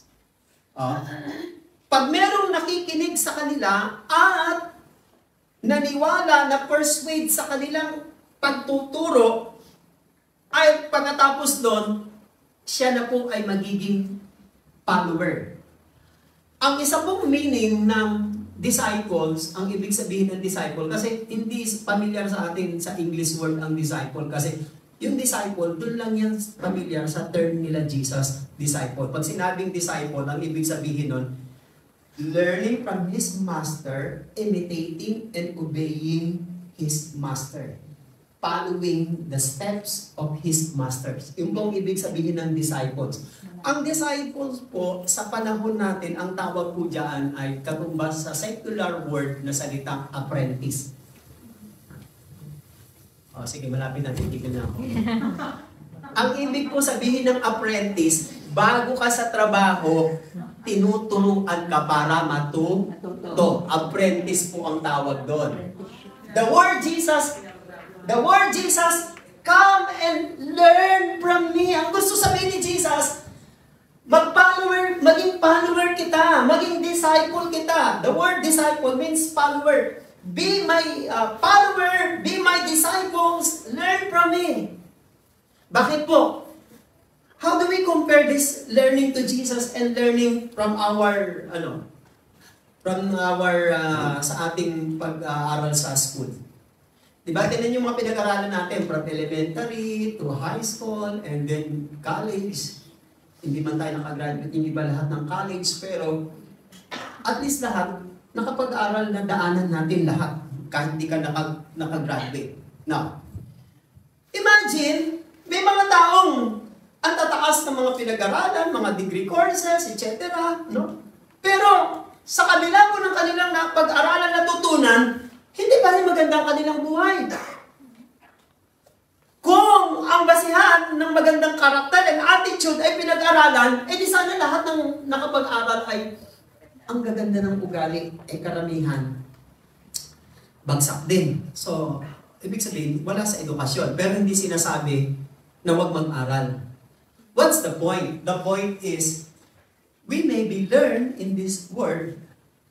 pag merong nakikinig sa kanila at naniwala na persuade sa kanilang pagtuturo, ay pagkatapos doon, siya na po ay magiging follower. Ang isa pong meaning ng disciples, ang ibig sabihin ng disciple, kasi hindi familiar sa atin sa English word ang disciple, kasi yung disciple, doon lang yan familiar sa term nila Jesus, disciple. Pag sinabing disciple, ang ibig sabihin nun, learning from his master, imitating and obeying his master. Following the steps of his masters. Yung pong ibig sabihin ng disciples. Ang disciples po, sa panahon natin, ang tawag po dyan ay katumbas sa secular word na salitang apprentice. Sige, malapit na, titigil na ako. Ang ibig po sabihin ng apprentice, bago ka sa trabaho, tinuturuan ka para matuto. Apprentice po ang tawag doon. The word Jesus, come and learn from me. Ang gusto sabihin ni Jesus, maging follower kita, maging disciple kita. The word disciple means follower. Be my follower, be my disciples, learn from me. Bakit po? How do we compare this learning to Jesus and learning from our sa ating pag-aaral sa school? Diba? Ganun yung mga pinag-aralan natin from elementary to high school and then college. Hindi man tayo nakagraduate, hindi ba lahat ng college, pero at least lahat, nakapag-aral na daanan natin lahat kahit hindi ka nakagraduate. Now, imagine, may mga taong ang tataas ng mga pinag-aralan, mga degree courses, etc. No? Pero sa kabila po ng kanilang pag-aralan natutunan, hindi pa rin maganda ang kanilang buhay. Kung ang basihan ng magandang karakter and attitude ay pinag-aralan, di sana lahat ng nakapag-aral ay ang gaganda ng ugali ay karamihan bagsak din. So, ibig sabihin, wala sa edukasyon. Pero hindi sinasabi na huwag mag-aral. What's the point? The point is, we may be learned in this world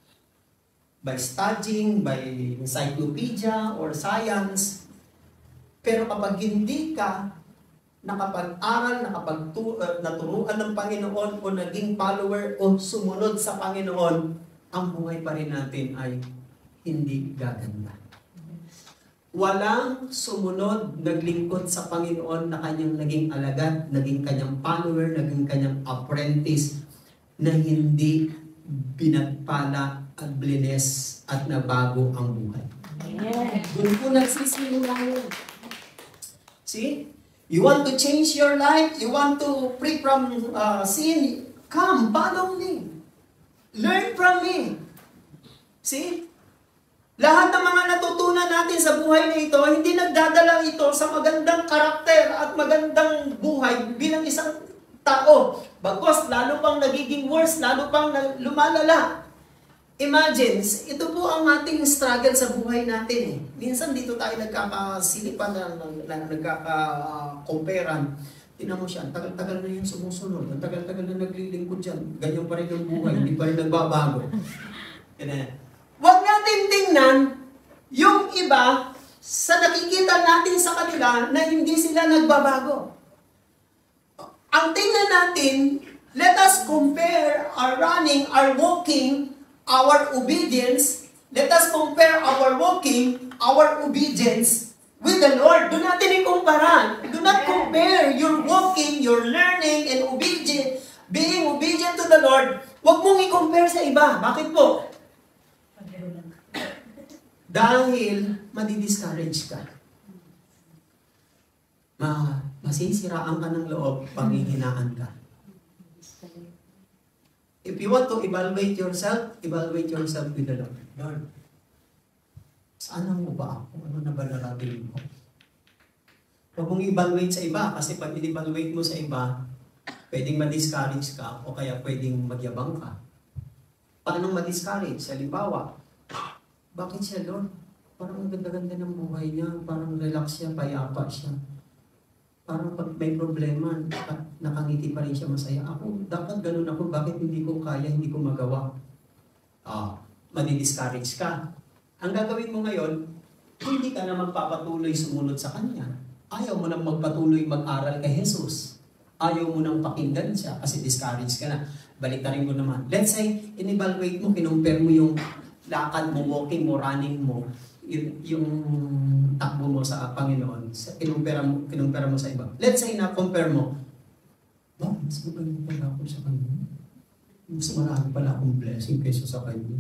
by studying, by encyclopedia or science. Pero kapag hindi ka nakapag-aral, naturuan ng Panginoon o naging follower o sumunod sa Panginoon, ang buhay pa rin natin ay hindi gaganda. Walang sumunod, naglingkod sa Panginoon na kanyang naging alagad, naging kanyang follower, naging kanyang apprentice, na hindi binagpala at blines at nabago ang buhay. Doon po nagsisimula yun. See? You want to change your life? You want to free from sin? Come, follow me. Learn from me. See? Lahat ng mga natutunan natin sa buhay na ito, hindi nagdadala ito sa magandang karakter at magandang buhay bilang isang tao. Bagkus, lalo pang nagiging worse, lalo pang lumalala. Imagine, ito po ang ating struggle sa buhay natin eh. Minsan dito tayo nagkakasilipan, nagkakakomperan. Tingnan mo siya, ang tagal-tagal na yung sumusunod, ang tagal-tagal na naglilingkod dyan. Ganyan pa rin ang buhay, hindi pa rin nagbabago. Huwag natin tingnan yung iba sa nakikita natin sa kanila na hindi sila nagbabago. Ang tingnan natin, let us compare our running, our walking, our obedience. Let us compare our walking, our obedience with the Lord. Do natin ikumpara. Do not compare your walking, your learning, and being obedient to the Lord. Huwag mong i-compare sa iba. Bakit po? Dahil madi-discourage ka. Masisiraan ka ng loob, panghihinaan ka. If you want to evaluate yourself with the Lord. Lord, saan mo ba ako? Ano na ba narating mo? Huwag mong evaluate sa iba, kasi pag i-evaluate mo sa iba, pwedeng ma-discourage ka o kaya pwedeng magyabang ka. Paano ma-discourage? Halimbawa, bakit siya, Lord? Parang ang ganda-ganda ng buhay niya, parang relax siya, payapa siya. Parang pag may problema, nakangiti pa rin siya, masaya. Ako, dapat ganun ako, bakit hindi ko kaya, hindi ko magawa? Madi-discourage ka. Ang gagawin mo ngayon, hindi ka na magpapatuloy sumunod sa Kanya. Ayaw mo nang magpatuloy mag-aral kay Jesus. Ayaw mo nang pakinggan siya kasi discourage ka na. Baliktarin mo naman. Let's say, in-evaluate mo, kinumpare mo yung lakad mo, walking mo, running mo, yung takbo mo sa Panginoon, kinumpara mo sa iba. Let's say na compare mo, mas maganda pala ako sa Kanya. Mas marami pala akong blessing kaysa sa Kanya.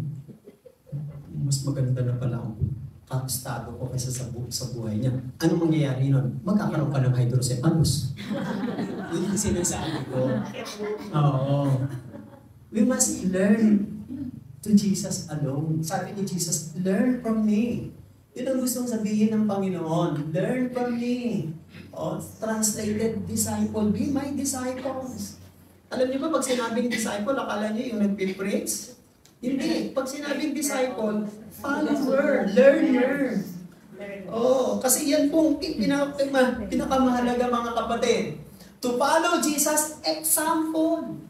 Mas maganda na pala ang estado ko kaysa sa buhay niya. Ano mangyayari nun? Magkakaroon ka ng hydrocephalus. Yun yung sinasabi ko. Oo. We must learn to Jesus alone. Sabi ni Jesus, learn from me. Yun ang gustong sabihin ng Panginoon. Learn from me. Translated, disciple. Be my disciples. Alam niyo ba, pag sinabing disciple, akala niyo yung nagpipreach? Hindi. Pag sinabing disciple, follower, learner. Kasi yan pong pinakamahalaga mga kapatid. To follow Jesus' example.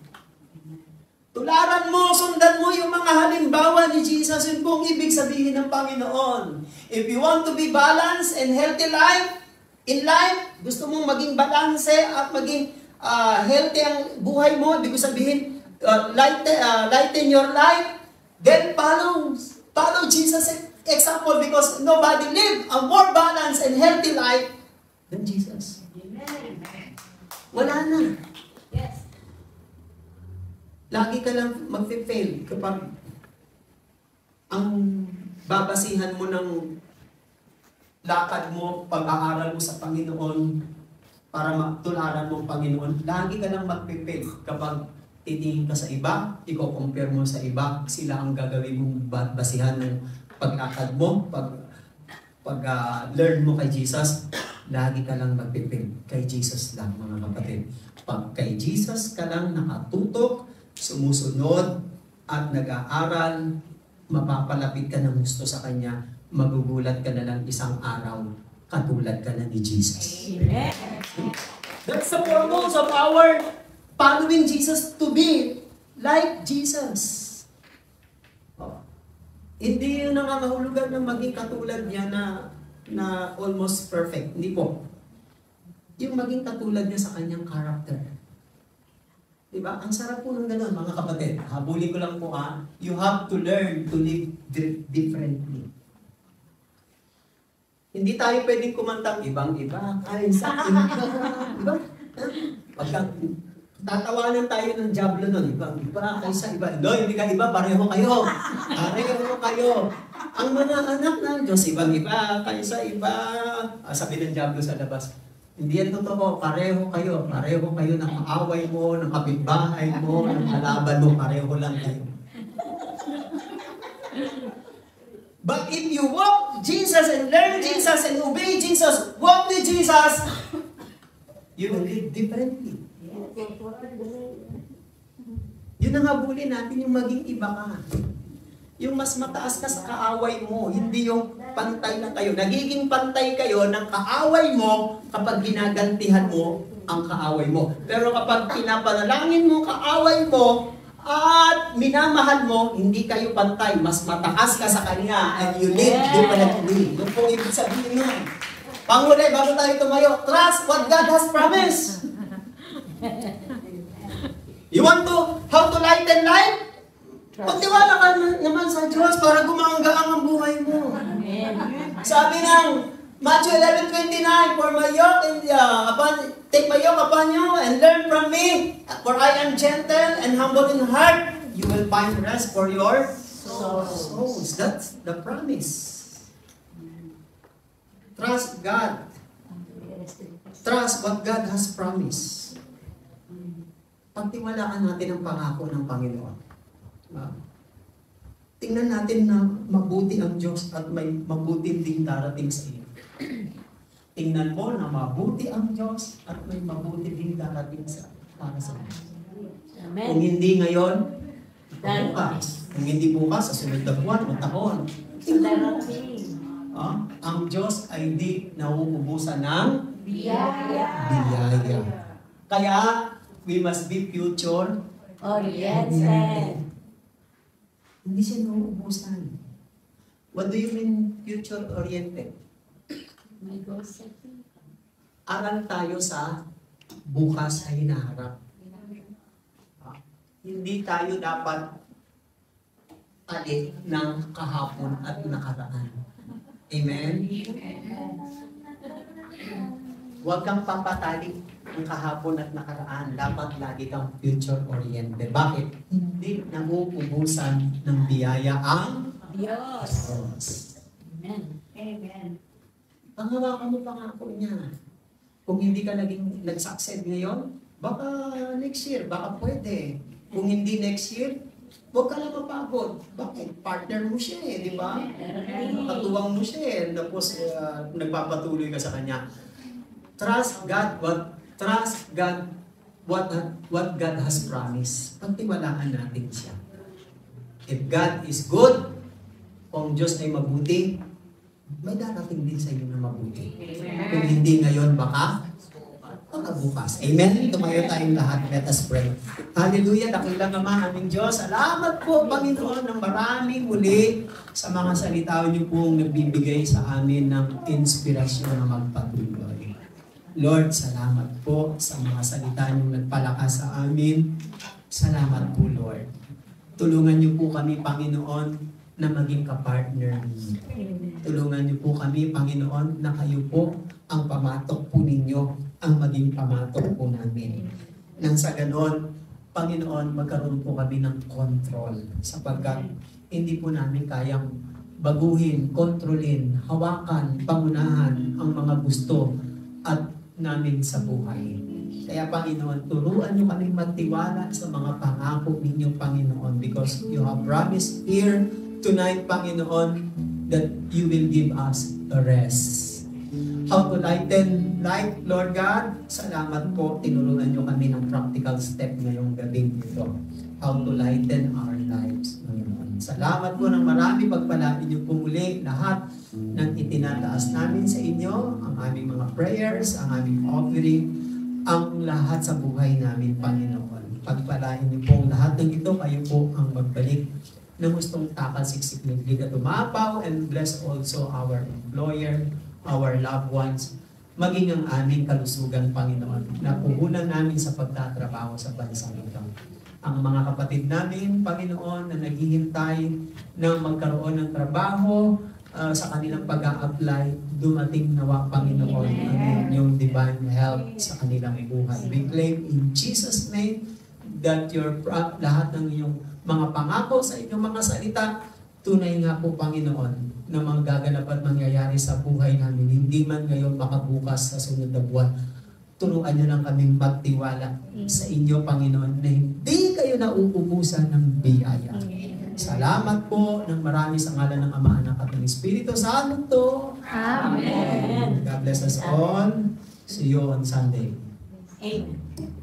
Tularan mo, sundan mo yung mga halimbawa ni Jesus. Yun pong ibig sabihin ng Panginoon. If you want to be balanced and healthy life, in life, gusto mong maging balanse at maging healthy ang buhay mo, ibig sabihin, lighten your life, then follow Jesus' example because nobody lived a more balanced and healthy life than Jesus. Wala na. Yes. Lagi ka lang mag-fail kapag ang babasihan mo ng lakad mo, pag-aaral mo sa Panginoon, para matularan mo ang Panginoon, lagi ka lang mag-fail kapag titingin ka sa iba, i-compare mo sa iba, sila ang gagawin mong basihan ng paglakad mo, pag-learn mo kay Jesus, lagi ka lang mag-fail. Kay Jesus lang, mga kapatid. Pag kay Jesus ka lang nakatutok, sumusunod, at nag-aaral, mapapalapit ka ng gusto sa Kanya, magugulat ka na lang isang araw, katulad ka na ni Jesus. Amen. That's the purpose of our following Jesus, to be like Jesus. Oh. Hindi yun ang nangangahulugan na maging katulad niya na almost perfect. Hindi po. Yung maging katulad niya sa kanyang character. Diba? Ang sarap po ng gano'n, mga kapatid. Habulin ko lang po you have to learn to live differently. Hindi tayo pwedeng kumantang ibang-iba. Ay, sa iba. Pagka tatawanan tayo ng Diablo nun, ibang-iba kaysa iba. No, hindi ka iba, pareho kayo. Pareho kayo. Ang mga anak ng Diyos, ibang-iba kaysa iba. Sabi ng Diablo sa labas, hindi yan totoo, pareho kayo. Pareho kayo ng kaaway mo, ng kapitbahay mo, ng kalaban mo, pareho lang kayo. But if you walk Jesus and learn Jesus and obey Jesus, walk with Jesus, you will live differently. Yun ang habulin natin, yung maging iba ka. Yung mas mataas ka sa kaaway mo, hindi yung pantay na kayo. Nagiging pantay kayo ng kaaway mo kapag ginagantihan mo ang kaaway mo. Pero kapag pinapanalangin mo kaaway mo at minamahal mo, hindi kayo pantay. Mas mataas ka sa kanya and you live differently. Yun po ibig sabihin nun. Panghuli, bago tayo tumayo, trust what God has promised. You want to, how to lighten life? Pagtiwala ka naman sa Diyos para gumanggaan ang buhay mo. Sabi ng Matthew 11:29, for my yoke take my yoke upon you and learn from me, for I am gentle and humble in heart. You will find rest for your souls. That's the promise. Trust God. Trust what God has promised. Pagtiwalaan natin ang pangako ng Panginoon. Tingnan natin na mabuti ang Diyos at may mabuti ding darating sa iyo. Tingnan mo na mabuti ang Diyos at may mabuti ding darating para sa iyo. Kung hindi ngayon, bukas. Kung hindi bukas, sa sunod na buwan o taon. Tingnan mo. Ang Diyos ay hindi nauubusan ng biyaya. Kaya, we must be future oriented. Hindi siya nauubusan. What do you mean future-oriented? My goal setting. Aral tayo sa bukas ay hinaharap. Hindi tayo dapat tali ng kahapon at nakaraan. Amen? Huwag kang papatali ng kahapon at nakaraan. Dapat lagi kang future-oriented. Bakit? Hindi nauubusan ng biyaya ang Diyos. Diyos. Amen. Amen. Panghawakan mo pangako niya. Kung hindi ka nag-succeed ngayon, baka next year, baka pwede. Kung hindi next year, huwag ka lang mapagod. Bakit? Partner mo siya di ba? Katuwang mo siya tapos nagpapatuloy ka sa kanya. Trust God what God has promised. Pagtiwalaan natin siya. If God is good, kung Diyos ay mabuti, may darating din sa iyo na mabuti. Kung hindi ngayon, baka bukas. Amen? Tumayo tayong lahat. Let us pray. Hallelujah. Dakilang Ama, aming Diyos. Salamat po, Panginoon, ng maraming muli sa mga salita niyo pong nagbibigay sa amin ng inspirasyon na magpatuloy. Lord, salamat po sa mga salita niyong nagpalakas sa amin. Salamat po, Lord. Tulungan niyo po kami, Panginoon, na maging kapartner ninyo. Tulungan niyo po kami, Panginoon, na kayo po ang pamatok po ninyo, ang maging pamatok po namin. Nang sa ganon, Panginoon, magkaroon po kami ng control sapagkat hindi po namin kayang baguhin, kontrolin, hawakan, pangunahan ang mga gusto at namin sa buhay. Kaya Panginoon, turuan niyo kaming magtiwala sa mga pangako ninyo, Panginoon, because you have promised here tonight, Panginoon, that you will give us a rest. How to lighten life, Lord God? Salamat po, tinulungan niyo kami ng practical step ngayong gabi ito. How to lighten our lives, Panginoon. Salamat po ng marami, pagpalain niyo po muli lahat ng itinataas namin sa inyo, ang aming mga prayers, ang aming offering, ang lahat sa buhay namin, Panginoon. Pagpalain niyo po lahat ng ito, kayo po ang magbalik na gustong takal siksik liglig at umapaw, and bless also our employer, our loved ones, maging ang aming kalusugan, Panginoon, na puhunan namin sa pagtatrabaho sa bansang ito. Ang mga kapatid namin, Panginoon, na naghihintay ng magkaroon ng trabaho, sa kanilang pag-a-apply, dumating nawa, Panginoon, ang inyong divine help sa kanilang buhay. We claim in Jesus' name that lahat ng inyong mga pangako sa inyong mga salita, tunay nga po, Panginoon, na mga gaganap at mangyayari sa buhay namin, hindi man ngayon makabukas sa sunod na buwan. Turuan niyo lang kaming magtiwala sa inyo, Panginoon, na hindi kayo nauubusan ng biyaya. Salamat po ng marami sa ngalan ng Ama, Anak at ng Espiritu Santo. Amen. God bless us all. See you on Sunday. Amen.